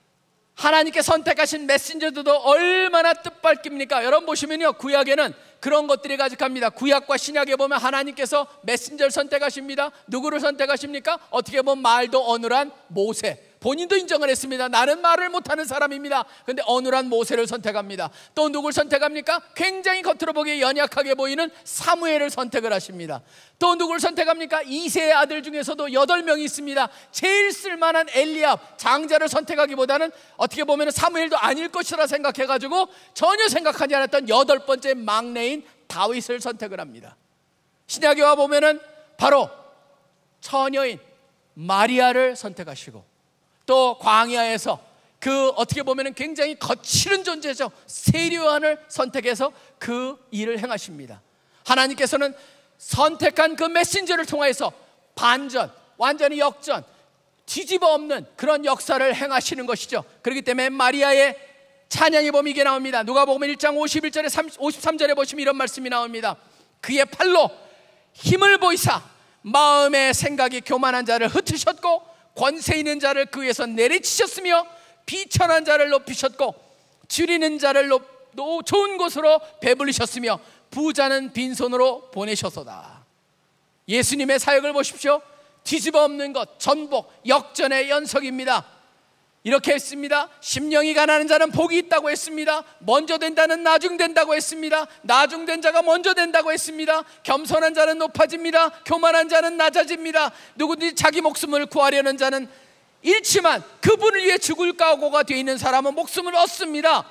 하나님께 선택하신 메신저들도 얼마나 뜻밖입니까? 여러분 보시면요, 구약에는 그런 것들이 가득합니다. 구약과 신약에 보면 하나님께서 메신저를 선택하십니다. 누구를 선택하십니까? 어떻게 보면 말도 어눌한 모세, 본인도 인정을 했습니다. 나는 말을 못하는 사람입니다. 그런데 어눌한 모세를 선택합니다. 또 누굴 선택합니까? 굉장히 겉으로 보기에 연약하게 보이는 사무엘을 선택을 하십니다. 또 누굴 선택합니까? 이새의 아들 중에서도 여덟 명이 있습니다. 제일 쓸만한 엘리압 장자를 선택하기보다는 어떻게 보면 사무엘도 아닐 것이라 생각해가지고 전혀 생각하지 않았던 여덟 번째 막내인 다윗을 선택을 합니다. 신약에 와 보면은 바로 처녀인 마리아를 선택하시고, 또 광야에서 그 어떻게 보면 굉장히 거칠은 존재죠, 세례요한을 선택해서 그 일을 행하십니다. 하나님께서는 선택한 그 메신저를 통해서 반전, 완전히 역전, 뒤집어 엎는 그런 역사를 행하시는 것이죠. 그렇기 때문에 마리아의 찬양에 보면 이게 나옵니다. 누가복음 일 장 오십일 절에 오십삼 절에 보시면 이런 말씀이 나옵니다. 그의 팔로 힘을 보이사 마음의 생각이 교만한 자를 흩으셨고, 권세 있는 자를 그 위에서 내리치셨으며, 비천한 자를 높이셨고, 줄이는 자를 높, 좋은 곳으로 배불리셨으며, 부자는 빈손으로 보내셨도다. 예수님의 사역을 보십시오. 뒤집어 엎는 것, 전복, 역전의 연속입니다. 이렇게 했습니다. 심령이 가난한 자는 복이 있다고 했습니다. 먼저 된다는 나중 된다고 했습니다. 나중 된 자가 먼저 된다고 했습니다. 겸손한 자는 높아집니다. 교만한 자는 낮아집니다. 누구든지 자기 목숨을 구하려는 자는 잃지만 그분을 위해 죽을 각오가 되어 있는 사람은 목숨을 얻습니다.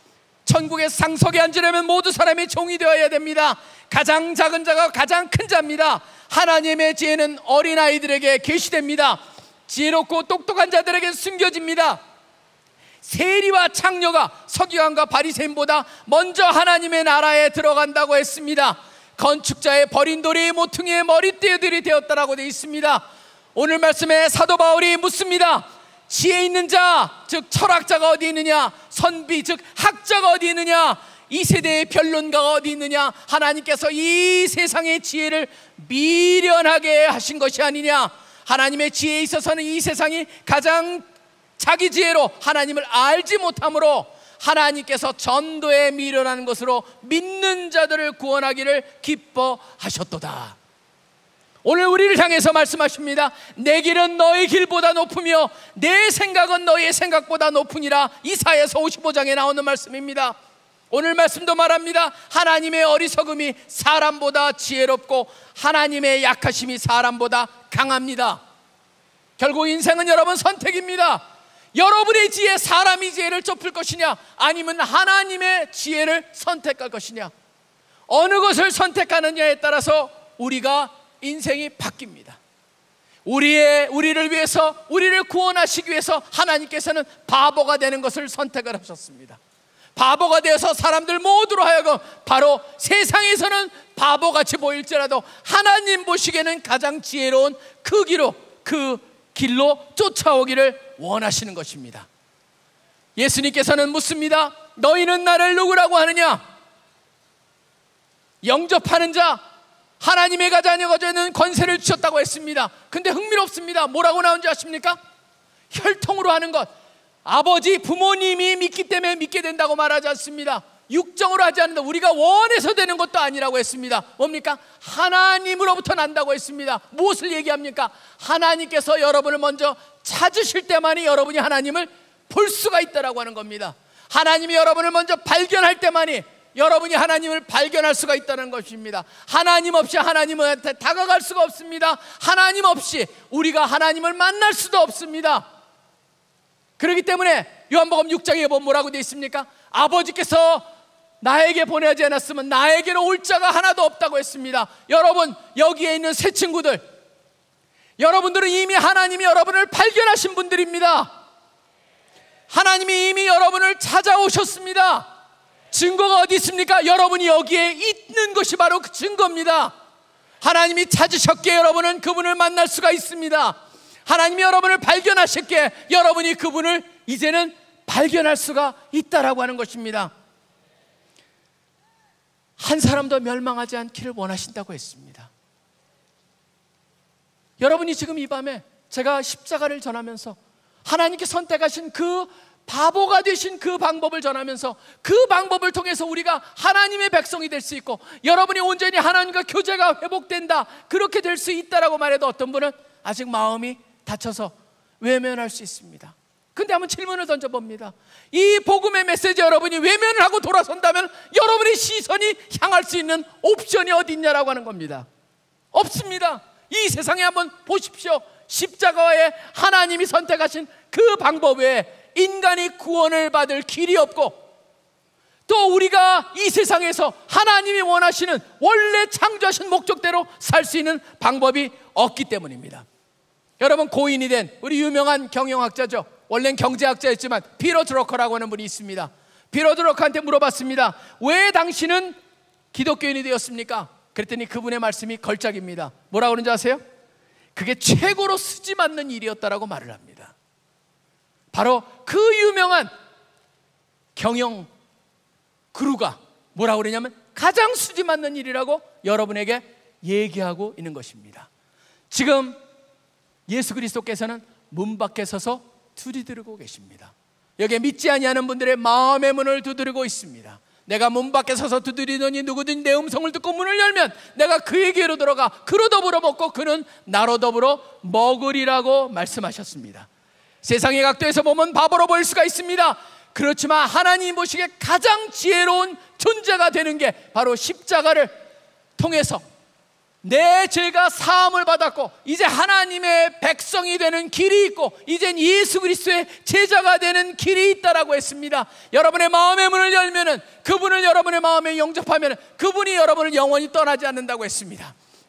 천국의 상석에 앉으려면 모두 사람의 종이 되어야 됩니다. 가장 작은 자가 가장 큰 자입니다. 하나님의 지혜는 어린아이들에게 계시됩니다. 지혜롭고 똑똑한 자들에게 숨겨집니다. 세리와 창녀가 서기관과 바리새인보다 먼저 하나님의 나라에 들어간다고 했습니다. 건축자의 버린 돌이 모퉁이의 머리띠들이 되었다라고 되어 있습니다. 오늘 말씀에 사도 바울이 묻습니다. 지혜 있는 자, 즉 철학자가 어디 있느냐? 선비, 즉 학자가 어디 있느냐? 이 세대의 변론가가 어디 있느냐? 하나님께서 이 세상의 지혜를 미련하게 하신 것이 아니냐? 하나님의 지혜에 있어서는 이 세상이 가장 자기 지혜로 하나님을 알지 못함으로 하나님께서 전도에 미련한 것으로 믿는 자들을 구원하기를 기뻐하셨도다. 오늘 우리를 향해서 말씀하십니다. 내 길은 너의 길보다 높으며 내 생각은 너의 생각보다 높으니라. 이사야서 오십오 장에 나오는 말씀입니다. 오늘 말씀도 말합니다. 하나님의 어리석음이 사람보다 지혜롭고 하나님의 약하심이 사람보다 강합니다. 결국 인생은 여러분 선택입니다. 여러분의 지혜, 사람의 지혜를 좁힐 것이냐, 아니면 하나님의 지혜를 선택할 것이냐. 어느 것을 선택하느냐에 따라서 우리가 인생이 바뀝니다. 우리의, 우리를 위해서, 우리를 구원하시기 위해서 하나님께서는 바보가 되는 것을 선택을 하셨습니다. 바보가 되어서 사람들 모두로 하여금 바로 세상에서는 바보같이 보일지라도 하나님 보시기에는 가장 지혜로운 그 길로, 그 길로 쫓아오기를 원하시는 것입니다. 예수님께서는 묻습니다. 너희는 나를 누구라고 하느냐? 영접하는 자, 하나님의 가자녀가자는 권세를 주셨다고 했습니다. 근데 흥미롭습니다. 뭐라고 나온지 아십니까? 혈통으로 하는 것. 아버지, 부모님이 믿기 때문에 믿게 된다고 말하지 않습니다. 육정으로 하지 않는다. 우리가 원해서 되는 것도 아니라고 했습니다. 뭡니까? 하나님으로부터 난다고 했습니다. 무엇을 얘기합니까? 하나님께서 여러분을 먼저 찾으실 때만이 여러분이 하나님을 볼 수가 있다라고 하는 겁니다. 하나님이 여러분을 먼저 발견할 때만이 여러분이 하나님을 발견할 수가 있다는 것입니다. 하나님 없이 하나님한테 다가갈 수가 없습니다. 하나님 없이 우리가 하나님을 만날 수도 없습니다. 그렇기 때문에 요한복음 육 장에 보면 뭐라고 되어 있습니까? 아버지께서 나에게 보내지 않았으면 나에게로 올 자가 하나도 없다고 했습니다. 여러분, 여기에 있는 새 친구들, 여러분들은 이미 하나님이 여러분을 발견하신 분들입니다. 하나님이 이미 여러분을 찾아오셨습니다. 증거가 어디 있습니까? 여러분이 여기에 있는 것이 바로 그 증거입니다. 하나님이 찾으셨기에 여러분은 그분을 만날 수가 있습니다. 하나님이 여러분을 발견하셨기에 여러분이 그분을 이제는 발견할 수가 있다라고 하는 것입니다. 한 사람도 멸망하지 않기를 원하신다고 했습니다. 여러분이 지금 이 밤에 제가 십자가를 전하면서 하나님께 선택하신 그 바보가 되신 그 방법을 전하면서 그 방법을 통해서 우리가 하나님의 백성이 될 수 있고 여러분이 온전히 하나님과 교제가 회복된다, 그렇게 될 수 있다라고 말해도 어떤 분은 아직 마음이 다쳐서 외면할 수 있습니다. 근데 한번 질문을 던져봅니다. 이 복음의 메시지 여러분이 외면을 하고 돌아선다면 여러분의 시선이 향할 수 있는 옵션이 어디 있냐라고 하는 겁니다. 없습니다. 이 세상에 한번 보십시오. 십자가에 하나님이 선택하신 그 방법 외에 인간이 구원을 받을 길이 없고, 또 우리가 이 세상에서 하나님이 원하시는 원래 창조하신 목적대로 살 수 있는 방법이 없기 때문입니다. 여러분, 고인이 된 우리 유명한 경영학자죠. 원래는 경제학자였지만 피터 드러커라고 하는 분이 있습니다. 피터 드러커한테 물어봤습니다. 왜 당신은 기독교인이 되었습니까? 그랬더니 그분의 말씀이 걸작입니다. 뭐라고 그러는지 아세요? 그게 최고로 쓰지 맞는 일이었다라고 말을 합니다. 바로 그 유명한 경영 그루가 뭐라고 그러냐면 가장 쓰지 맞는 일이라고 여러분에게 얘기하고 있는 것입니다. 지금 예수 그리스도께서는 문 밖에 서서 두드리고 계십니다. 여기에 믿지 아니하는 분들의 마음의 문을 두드리고 있습니다. 내가 문 밖에 서서 두드리더니 누구든 내 음성을 듣고 문을 열면 내가 그에게로 들어가 그로 더불어 먹고 그는 나로 더불어 먹으리라고 말씀하셨습니다. 세상의 각도에서 보면 바보로 보일 수가 있습니다. 그렇지만 하나님 보시기에 가장 지혜로운 존재가 되는 게 바로 십자가를 통해서 내 죄가 사함을 받았고 이제 하나님의 백성이 되는 길이 있고 이젠 예수 그리스도의 제자가 되는 길이 있다라고 했습니다. 여러분의 마음의 문을 열면은, 그분을 여러분의 마음에 영접하면은 그분이 여러분을 영원히 떠나지 않는다고 했습니다.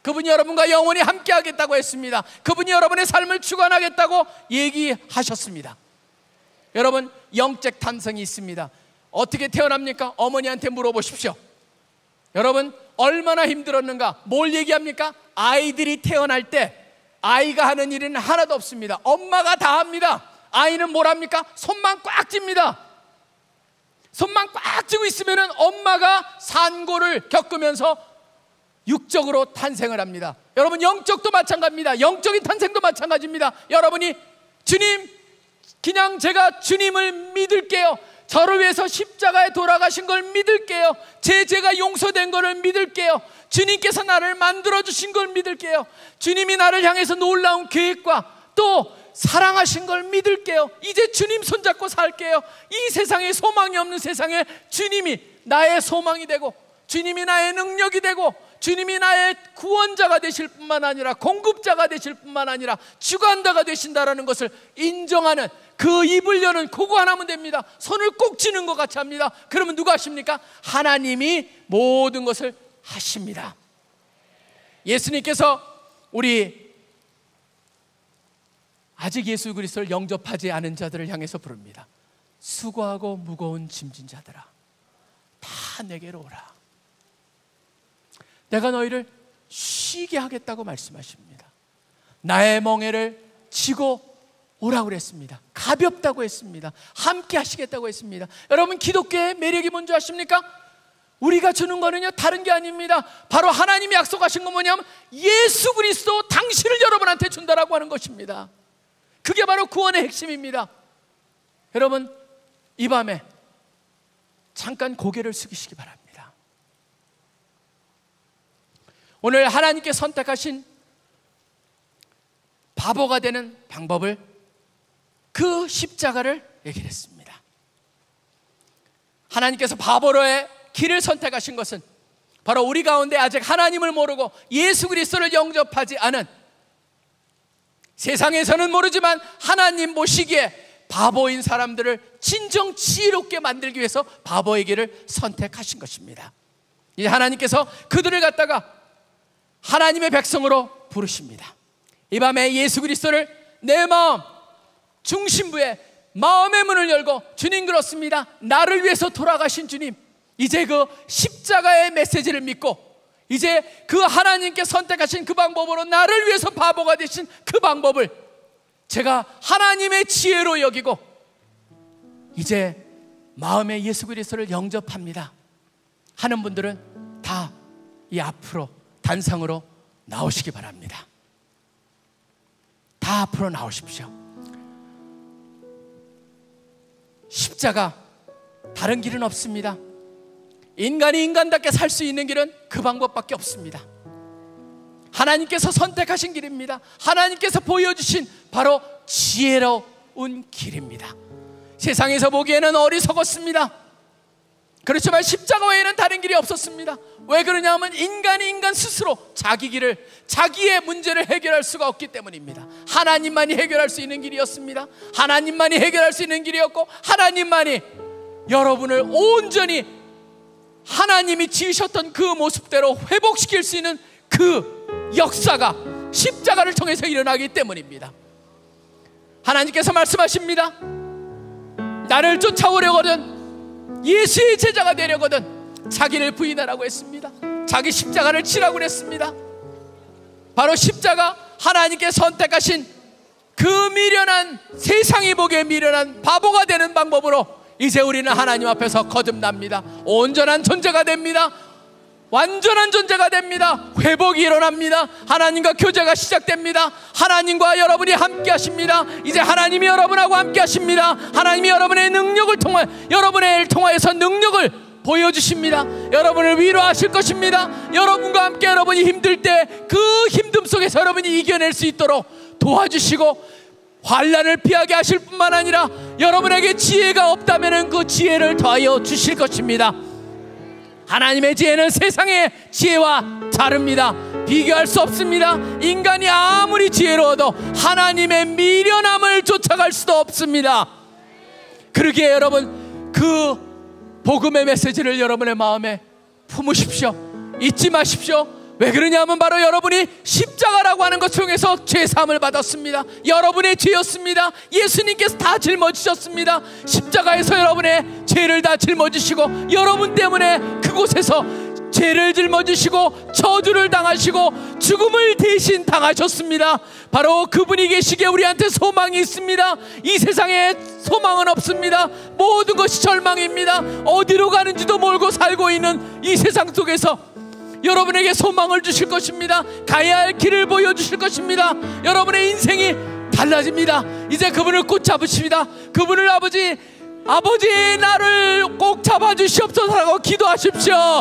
그분이 여러분과 영원히 함께 하겠다고 했습니다. 그분이 여러분의 삶을 주관하겠다고 얘기하셨습니다. 여러분, 영적 탄생이 있습니다. 어떻게 태어납니까? 어머니한테 물어보십시오. 여러분, 얼마나 힘들었는가? 뭘 얘기합니까? 아이들이 태어날 때 아이가 하는 일은 하나도 없습니다. 엄마가 다 합니다. 아이는 뭘 합니까? 손만 꽉 쥡니다. 손만 꽉 쥐고 있으면 엄마가 산고를 겪으면서 육적으로 탄생을 합니다. 여러분, 영적도 마찬가지입니다. 영적인 탄생도 마찬가지입니다. 여러분이 주님, 그냥 제가 주님을 믿을게요. 저를 위해서 십자가에 돌아가신 걸 믿을게요. 제 죄가 용서된 것을 믿을게요. 주님께서 나를 만들어주신 걸 믿을게요. 주님이 나를 향해서 놀라운 계획과 또 사랑하신 걸 믿을게요. 이제 주님 손잡고 살게요. 이 세상에 소망이 없는 세상에 주님이 나의 소망이 되고, 주님이 나의 능력이 되고, 주님이 나의 구원자가 되실 뿐만 아니라 공급자가 되실 뿐만 아니라 주관자가 되신다라는 것을 인정하는 그 입을 여는 그거 하나면 됩니다. 손을 꼭 쥐는 것 같이 합니다. 그러면 누가 하십니까? 하나님이 모든 것을 하십니다. 예수님께서 우리 아직 예수 그리스도를 영접하지 않은 자들을 향해서 부릅니다. 수고하고 무거운 짐진 자들아, 다 내게로 오라. 내가 너희를 쉬게 하겠다고 말씀하십니다. 나의 멍에를 지고 오라고 그랬습니다. 가볍다고 했습니다. 함께 하시겠다고 했습니다. 여러분, 기독교의 매력이 뭔지 아십니까? 우리가 주는 거는요, 다른 게 아닙니다. 바로 하나님이 약속하신 건 뭐냐면 예수 그리스도 당신을 여러분한테 준다라고 하는 것입니다. 그게 바로 구원의 핵심입니다. 여러분, 이 밤에 잠깐 고개를 숙이시기 바랍니다. 오늘 하나님께 선택하신 바보가 되는 방법을, 그 십자가를 얘기를 했습니다. 하나님께서 바보로의 길을 선택하신 것은 바로 우리 가운데 아직 하나님을 모르고 예수 그리스도를 영접하지 않은, 세상에서는 모르지만 하나님 보시기에 바보인 사람들을 진정 지혜롭게 만들기 위해서 바보의 길을 선택하신 것입니다. 이제 하나님께서 그들을 갖다가 하나님의 백성으로 부르십니다. 이 밤에 예수 그리스도를 내 마음 중심부에 마음의 문을 열고, 주님, 그렇습니다, 나를 위해서 돌아가신 주님, 이제 그 십자가의 메시지를 믿고 이제 그 하나님께 선택하신 그 방법으로 나를 위해서 바보가 되신 그 방법을 제가 하나님의 지혜로 여기고 이제 마음에 예수 그리스도를 영접합니다 하는 분들은 다 이 앞으로 단상으로 나오시기 바랍니다. 다 앞으로 나오십시오. 십자가, 다른 길은 없습니다. 인간이 인간답게 살 수 있는 길은 그 방법밖에 없습니다. 하나님께서 선택하신 길입니다. 하나님께서 보여주신 바로 지혜로운 길입니다. 세상에서 보기에는 어리석었습니다. 그렇지만 십자가 외에는 다른 길이 없었습니다. 왜 그러냐 하면 인간이 인간 스스로 자기 길을, 자기의 문제를 해결할 수가 없기 때문입니다. 하나님만이 해결할 수 있는 길이었습니다. 하나님만이 해결할 수 있는 길이었고, 하나님만이 여러분을 온전히 하나님이 지으셨던 그 모습대로 회복시킬 수 있는 그 역사가 십자가를 통해서 일어나기 때문입니다. 하나님께서 말씀하십니다. 나를 쫓아오려거든, 예수의 제자가 되려거든 자기를 부인하라고 했습니다. 자기 십자가를 치라고 그랬습니다. 바로 십자가, 하나님께 선택하신 그 미련한, 세상이 보기에 미련한 바보가 되는 방법으로 이제 우리는 하나님 앞에서 거듭납니다. 온전한 존재가 됩니다. 완전한 존재가 됩니다. 회복이 일어납니다. 하나님과 교제가 시작됩니다. 하나님과 여러분이 함께 하십니다. 이제 하나님이 여러분하고 함께 하십니다. 하나님이 여러분의 능력을 통해, 여러분을 통하여서 능력을 보여주십니다. 여러분을 위로하실 것입니다. 여러분과 함께 여러분이 힘들 때 그 힘듦 속에서 여러분이 이겨낼 수 있도록 도와주시고, 환난을 피하게 하실 뿐만 아니라 여러분에게 지혜가 없다면 그 지혜를 더하여 주실 것입니다. 하나님의 지혜는 세상의 지혜와 다릅니다. 비교할 수 없습니다. 인간이 아무리 지혜로워도 하나님의 미련함을 쫓아갈 수도 없습니다. 그러기에 여러분, 그 복음의 메시지를 여러분의 마음에 품으십시오. 잊지 마십시오. 왜 그러냐면 바로 여러분이 십자가라고 하는 것을 통해서 죄사함을 받았습니다. 여러분의 죄였습니다. 예수님께서 다 짊어지셨습니다. 십자가에서 여러분의 죄를 다 짊어지시고 여러분 때문에 그곳에서 죄를 짊어지시고 저주를 당하시고 죽음을 대신 당하셨습니다. 바로 그분이 계시기에 우리한테 소망이 있습니다. 이 세상에 소망은 없습니다. 모든 것이 절망입니다. 어디로 가는지도 모르고 살고 있는 이 세상 속에서 여러분에게 소망을 주실 것입니다. 가야 할 길을 보여주실 것입니다. 여러분의 인생이 달라집니다. 이제 그분을 꼭 잡으십니다. 그분을 아버지 아버지 나를 꼭 잡아주시옵소서라고 기도하십시오.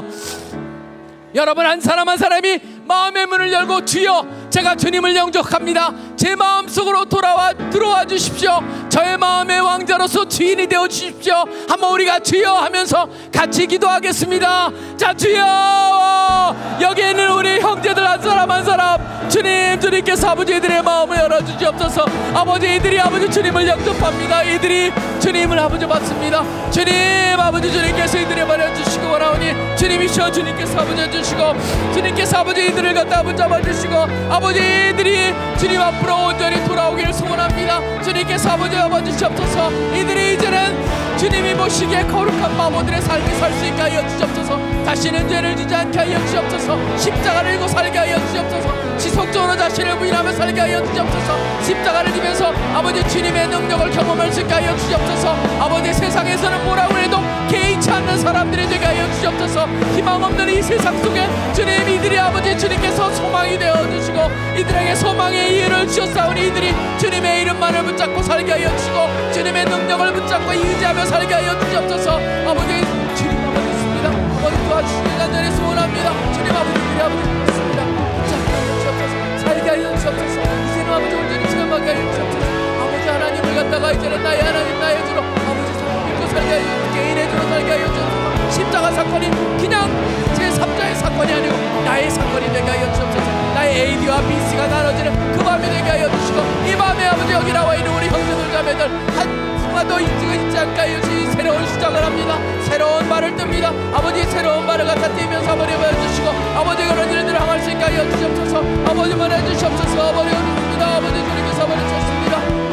여러분 한 사람 한 사람이 마음의 문을 열고 주여 제가 주님을 영접합니다. 제 마음속으로 돌아와 들어와 주십시오. 저의 마음의 왕자로서 주인이 되어 주십시오. 한번 우리가 주여 하면서 같이 기도하겠습니다. 자 주여, 여기에 있는 우리 형제들 한 사람 한 사람 주님 주님께서 아버지들의 마음을 열어주시옵소서. 아버지 이들이 아버지 주님을 영접합니다. 이들이 주님을 아버지 받습니다. 주님 아버지 주님께서 이들을 버려주시고 원하오니 주님이시여 주님께서 아버지 해주시고 주님께서 아버지 이들을 갖다 붙잡아 주시고 아버지 이들이 주님 앞으로 온전히 돌아오기를 소원합니다. 주님께서 아버지 아버지시옵소서. 이들이 이제는 주님이 보시기에 거룩한 바보들의 삶이 살 수 있게 하여 주시옵소서. 다시는 죄를 지지 않게 하여 주시옵소서. 십자가를 지고 살게 하여 주시옵소서. 지속적으로 자신을 부인하며 살게 하여 주시옵소서. 십자가를 지면서 아버지 주님의 능력을 경험할 수 있게 하여 주시옵소서. 아버지 세상에서는 뭐라고 해도 개의치 않는 사람들이 되게 하여 주시옵소서. 희망 없는 이 세상 속에 주님 이들이 아버지 주님께서 소망이 되어주시고 이들에게 소망의 이유를 주셨사오니 이들이 주님의 이름만을 붙잡고 살게 하여 주시고 주님의 능력을 붙잡고 의지하며 살게 하여 주시옵소서. 아버지 주님 아버지 있습니다. 아버지 도와주시길 간절히 소원합니다. 주님 아버지 우리 아버지 있습니다. 붙잡게 하여 주시옵소서. 살게 하여 주시옵소서. 이제는 아버지 온전히 체험하게 하여 주시옵소서. 아버지 하나님을 갖다가 이제는 나의 하나님 나의 주로 아버지 사랑 믿고 살게 하여 주시옵소서. 개인의 주로 살게 하여 주시옵소서. 십자가 사건이 그냥 제삼자의 사건이 아니고 나의 사건이 되게 하여 주시옵소서. 나의 에이디와 비씨가 나눠지는 그 밤이 되게 하여 주시고 이 밤에 아버지 여기 나와 있는 우리 형제들 자매들 한순간도 잊지 않게 하여 주시 새로운 시작을 합니다. 새로운 발을 뜹니다. 아버지 새로운 발을 갖다 뛰면서 아버지 보여주시고 아버지 그런 일들을 항할 수 있게 하여 주시옵소서. 아버지만 해주시옵소서. 아버지 어디있습니다. 아버지 주님께서 아버지 주셨습니다.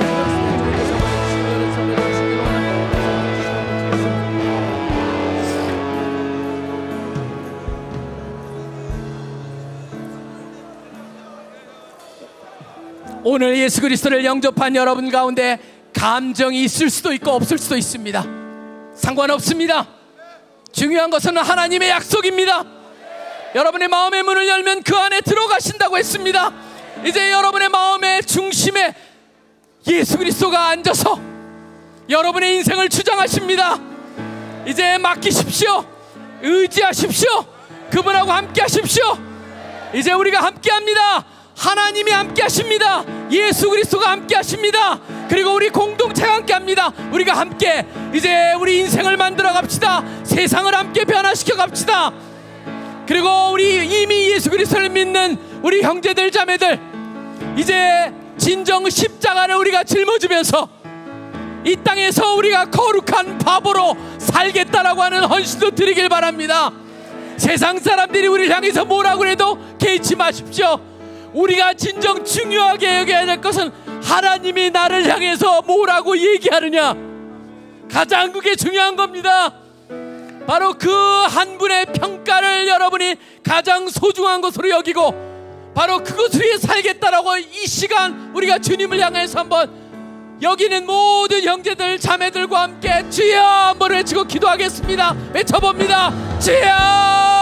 오늘 예수 그리스도를 영접한 여러분 가운데 감정이 있을 수도 있고 없을 수도 있습니다. 상관없습니다. 중요한 것은 하나님의 약속입니다. 여러분의 마음의 문을 열면 그 안에 들어가신다고 했습니다. 이제 여러분의 마음의 중심에 예수 그리스도가 앉아서 여러분의 인생을 주장하십니다. 이제 맡기십시오. 의지하십시오. 그분하고 함께 하십시오. 이제 우리가 함께 합니다. 하나님이 함께 하십니다. 예수 그리스도가 함께 하십니다. 그리고 우리 공동체가 함께 합니다. 우리가 함께 이제 우리 인생을 만들어 갑시다. 세상을 함께 변화시켜 갑시다. 그리고 우리 이미 예수 그리스도를 믿는 우리 형제들 자매들 이제 진정 십자가를 우리가 짊어지면서 이 땅에서 우리가 거룩한 바보로 살겠다라고 하는 헌신도 드리길 바랍니다. 세상 사람들이 우리를 향해서 뭐라고 해도 개의치 마십시오. 우리가 진정 중요하게 여겨야 될 것은 하나님이 나를 향해서 뭐라고 얘기하느냐, 가장 그게 중요한 겁니다. 바로 그 한 분의 평가를 여러분이 가장 소중한 것으로 여기고 바로 그것을 위해 살겠다라고 이 시간 우리가 주님을 향해서 한번 여기는 모든 형제들 자매들과 함께 주여 한번 외치고 기도하겠습니다. 외쳐봅니다. 주여!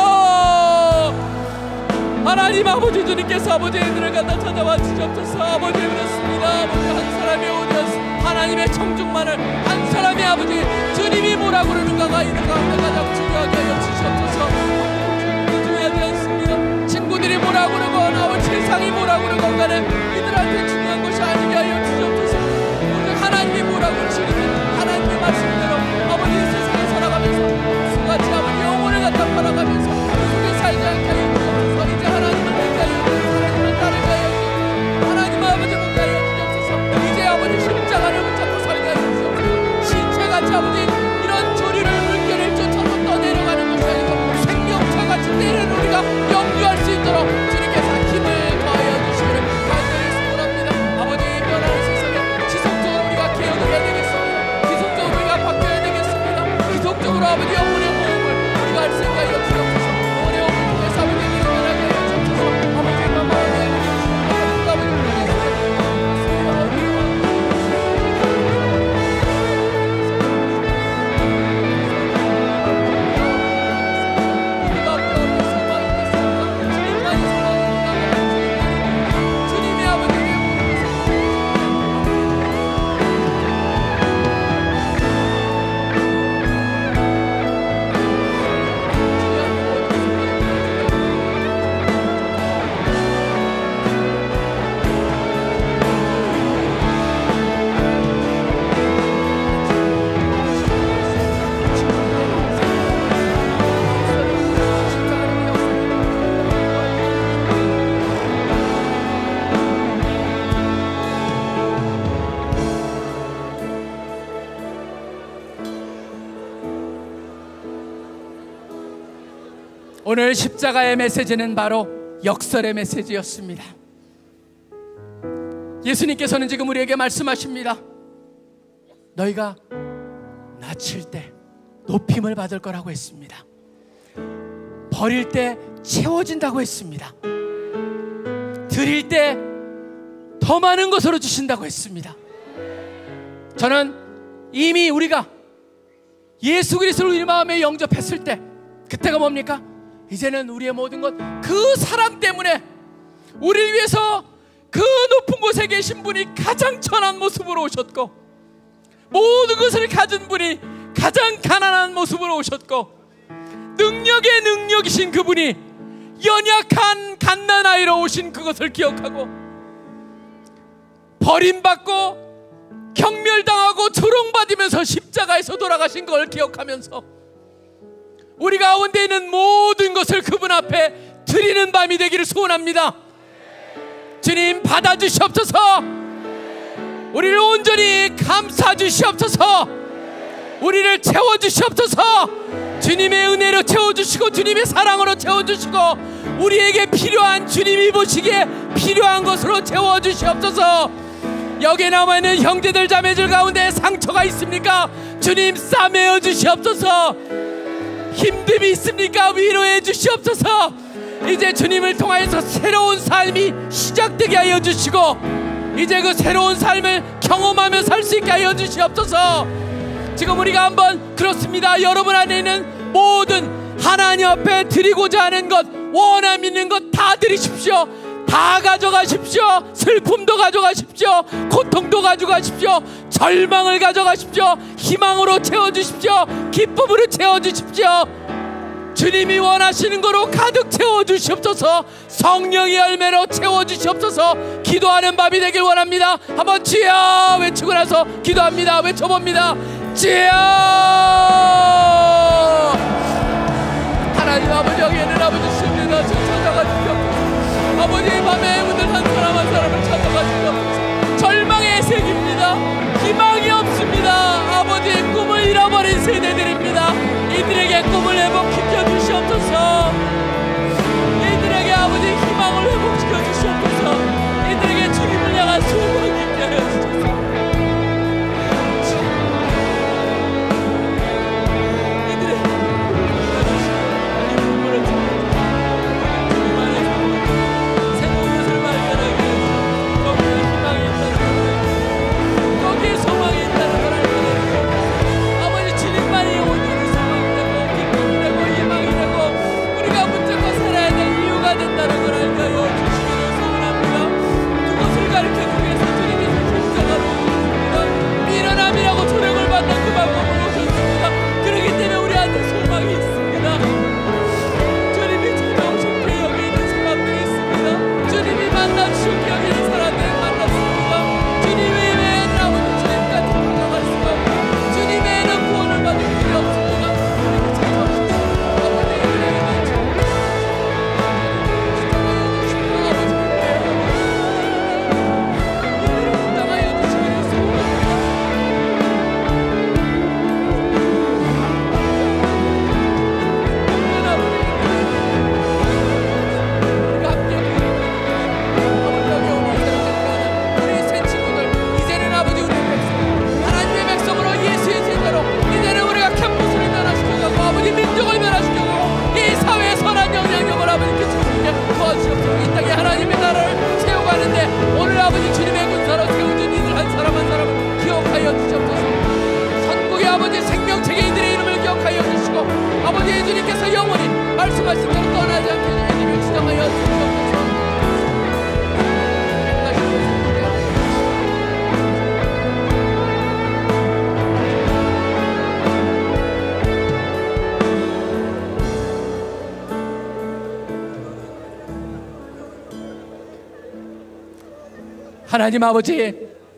하나님 아버지 주님께서 아버지들을 갖다 찾아와 주시옵소서. 아버지 그렇습니다. 아버지 한 사람이 오되었습니다. 하나님의 청중만을 한 사람이 아버지 주님이 뭐라고 그러는가가 이들 가운데 가장 중요하게 하여 주시옵소서. 중요하지 않습니다. 친구들이 뭐라고 그러거나 아버지 세상이 뭐라고 그러건 간에 이들한테 중요한 것이 아니게 하여 주시옵소서. 오늘 하나님이 뭐라고 그러시는지 하나님의 말씀대로 아버지 세상에 살아가면서 수같이 아버지 영혼을 갖다 팔아가면서 속에 살지 않게 하여 주시옵소서. 이제 하나님을 믿게 하여 주시옵소서. 하나님을 따르게 하여 주시옵소서. 하나님 아버지 믿게 하여 주시옵소서. 이제 아버지 십자가를 붙잡고 살게 하여 주시옵소서. 신체같이 아버지 이런 조리를 물결을 쫓아서 오늘 십자가의 메시지는 바로 역설의 메시지였습니다. 예수님께서는 지금 우리에게 말씀하십니다. 너희가 낮출 때 높임을 받을 거라고 했습니다. 버릴 때 채워진다고 했습니다. 드릴 때 더 많은 것으로 주신다고 했습니다. 저는 이미 우리가 예수 그리스도를 우리 마음에 영접했을 때, 그때가 뭡니까? 이제는 우리의 모든 것, 그 사랑 때문에 우리를 위해서 그 높은 곳에 계신 분이 가장 천한 모습으로 오셨고, 모든 것을 가진 분이 가장 가난한 모습으로 오셨고, 능력의 능력이신 그분이 연약한 갓난아이로 오신 그것을 기억하고, 버림받고 경멸당하고 조롱받으면서 십자가에서 돌아가신 걸 기억하면서 우리 가운데 있는 모든 것을 그분 앞에 드리는 밤이 되기를 소원합니다. 주님, 받아주시옵소서. 우리를 온전히 감싸주시옵소서. 우리를 채워주시옵소서. 주님의 은혜로 채워주시고 주님의 사랑으로 채워주시고 우리에게 필요한, 주님이 보시기에 필요한 것으로 채워주시옵소서. 여기에 남아있는 형제들 자매들 가운데 상처가 있습니까? 주님, 싸매어 주시옵소서. 힘듦이 있습니까? 위로해 주시옵소서. 이제 주님을 통하여서 새로운 삶이 시작되게 하여 주시고 이제 그 새로운 삶을 경험하며 살 수 있게 하여 주시옵소서. 지금 우리가 한번, 그렇습니다, 여러분 안에 있는 모든 하나님 앞에 드리고자 하는 것, 원함 있는 것 다 드리십시오. 다 가져가십시오. 슬픔도 가져가십시오. 고통도 가져가십시오. 절망을 가져가십시오. 희망으로 채워주십시오. 기쁨으로 채워주십시오. 주님이 원하시는 거로 가득 채워주시옵소서. 성령의 열매로 채워주시옵소서. 기도하는 밤이 되길 원합니다. 한번 주여 외치고 나서 기도합니다. 외쳐봅니다. 주여. 하나님 아버지, 여기에는 아버지 십니다. 주 찾아가 주시옵소서. 아버지, 밤에 오늘 한 사람 한 사람을 찾아가 주시옵소서. 절망의 세계입니다. 희망이 없습니다. 아버지, 꿈을 잃어버린 세대들입니다. 이들에게 꿈을 회복시켜 주시옵소서. 이들에게 아버지 희망을 회복시켜 주시옵소서. 이들에게 주님을 향한 소망이 있게 하여 주소서. 하나님 아버지,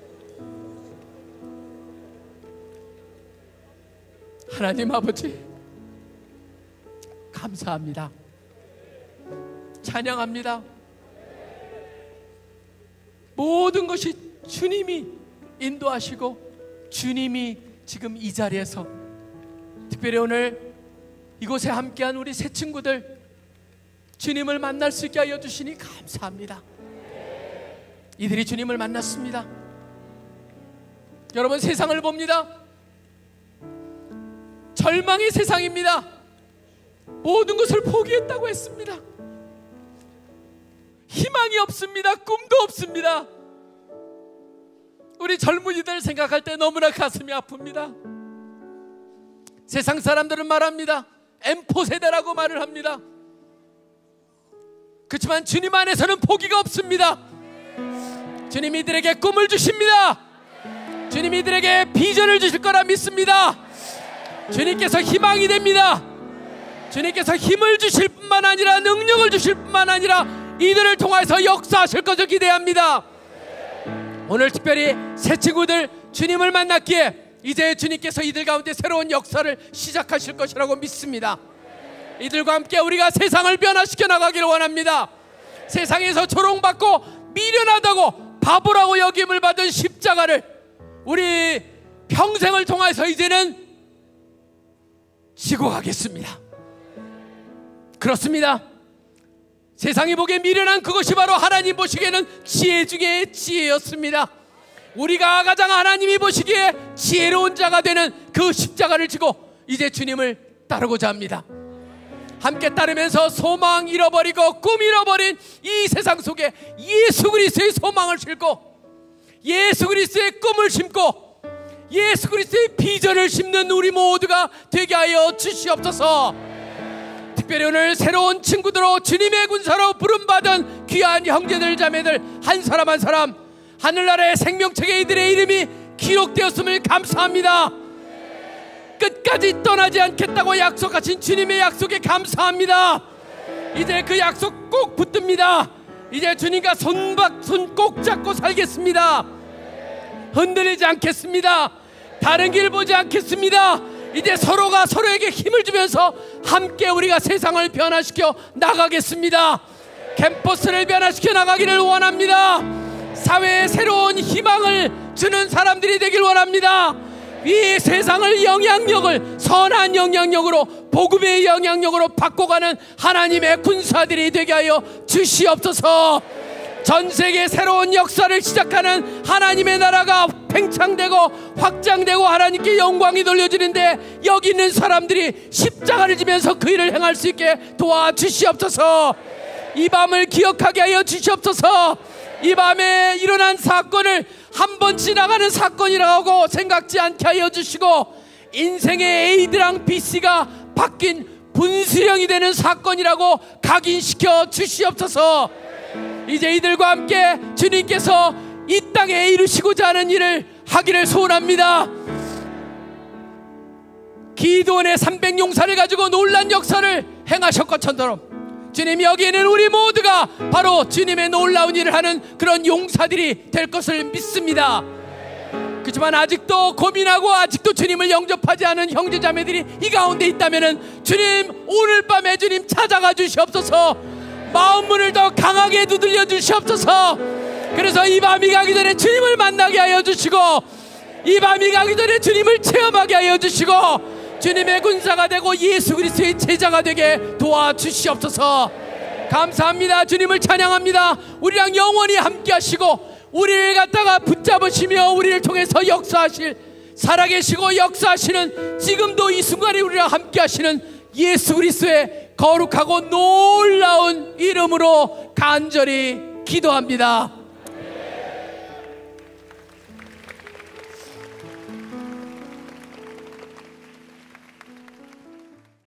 하나님 아버지, 감사합니다. 찬양합니다. 모든 것이 주님이 인도하시고 주님이 지금 이 자리에서, 특별히 오늘 이곳에 함께한 우리 새 친구들, 주님을 만날 수 있게 하여 주시니 감사합니다. 이들이 주님을 만났습니다. 여러분, 세상을 봅니다. 절망의 세상입니다. 모든 것을 포기했다고 했습니다. 희망이 없습니다. 꿈도 없습니다. 우리 젊은이들 생각할 때 너무나 가슴이 아픕니다. 세상 사람들은 말합니다. 엠포 세대라고 말을 합니다. 그렇지만 주님 안에서는 포기가 없습니다. 주님 이들에게 꿈을 주십니다. 주님 이들에게 비전을 주실 거라 믿습니다. 주님께서 희망이 됩니다. 주님께서 힘을 주실 뿐만 아니라 능력을 주실 뿐만 아니라 이들을 통해서 역사하실 것을 기대합니다. 오늘 특별히 새 친구들 주님을 만났기에 이제 주님께서 이들 가운데 새로운 역사를 시작하실 것이라고 믿습니다. 이들과 함께 우리가 세상을 변화시켜 나가기를 원합니다. 세상에서 조롱받고 미련하다고 바보라고 여김을 받은 십자가를 우리 평생을 통해서 이제는 지고 가겠습니다. 그렇습니다. 세상이 보기에 미련한 그것이 바로 하나님 보시기에는 지혜 중에 지혜였습니다. 우리가 가장 하나님이 보시기에 지혜로운 자가 되는 그 십자가를 지고 이제 주님을 따르고자 합니다. 함께 따르면서 소망 잃어버리고 꿈 잃어버린 이 세상 속에 예수 그리스도의 소망을 싣고 예수 그리스도의 꿈을 심고 예수 그리스도의 비전을 심는 우리 모두가 되게 하여 주시옵소서. 특별히 오늘 새로운 친구들로 주님의 군사로 부름받은 귀한 형제들 자매들 한 사람 한 사람 하늘나라의 생명책에 이들의 이름이 기록되었음을 감사합니다. 끝까지 떠나지 않겠다고 약속하신 주님의 약속에 감사합니다. 이제 그 약속 꼭 붙듭니다. 이제 주님과 손 꼭 잡고 살겠습니다. 흔들리지 않겠습니다. 다른 길 보지 않겠습니다. 이제 서로가 서로에게 힘을 주면서 함께 우리가 세상을 변화시켜 나가겠습니다. 캠퍼스를 변화시켜 나가기를 원합니다. 사회에 새로운 희망을 주는 사람들이 되길 원합니다. 이 세상을 영향력을 선한 영향력으로 복음의 영향력으로 바꿔가는 하나님의 군사들이 되게 하여 주시옵소서. 전세계 새로운 역사를 시작하는 하나님의 나라가 팽창되고 확장되고 하나님께 영광이 돌려지는데 여기 있는 사람들이 십자가를 지면서 그 일을 행할 수 있게 도와주시옵소서. 이 밤을 기억하게 하여 주시옵소서. 이 밤에 일어난 사건을 한 번 지나가는 사건이라고 생각지 않게 하여 주시고 인생의 A드랑 B씨가 바뀐 분수령이 되는 사건이라고 각인시켜 주시옵소서. 이제 이들과 함께 주님께서 이 땅에 이루시고자 하는 일을 하기를 소원합니다. 기드온의 삼백 용사를 가지고 놀란 역사를 행하셨 것처럼 주님 여기에는 우리 모두가 바로 주님의 놀라운 일을 하는 그런 용사들이 될 것을 믿습니다. 그렇지만 아직도 고민하고 아직도 주님을 영접하지 않은 형제자매들이 이 가운데 있다면 주님 오늘 밤에 주님 찾아가 주시옵소서. 마음 문을 더 강하게 두들려 주시옵소서. 그래서 이 밤이 가기 전에 주님을 만나게 하여 주시고 이 밤이 가기 전에 주님을 체험하게 하여 주시고 주님의 군사가 되고 예수 그리스도의 제자가 되게 도와주시옵소서. 감사합니다. 주님을 찬양합니다. 우리랑 영원히 함께 하시고 우리를 갖다가 붙잡으시며 우리를 통해서 역사하실 살아계시고 역사하시는 지금도 이 순간에 우리랑 함께 하시는 예수 그리스도의 거룩하고 놀라운 이름으로 간절히 기도합니다.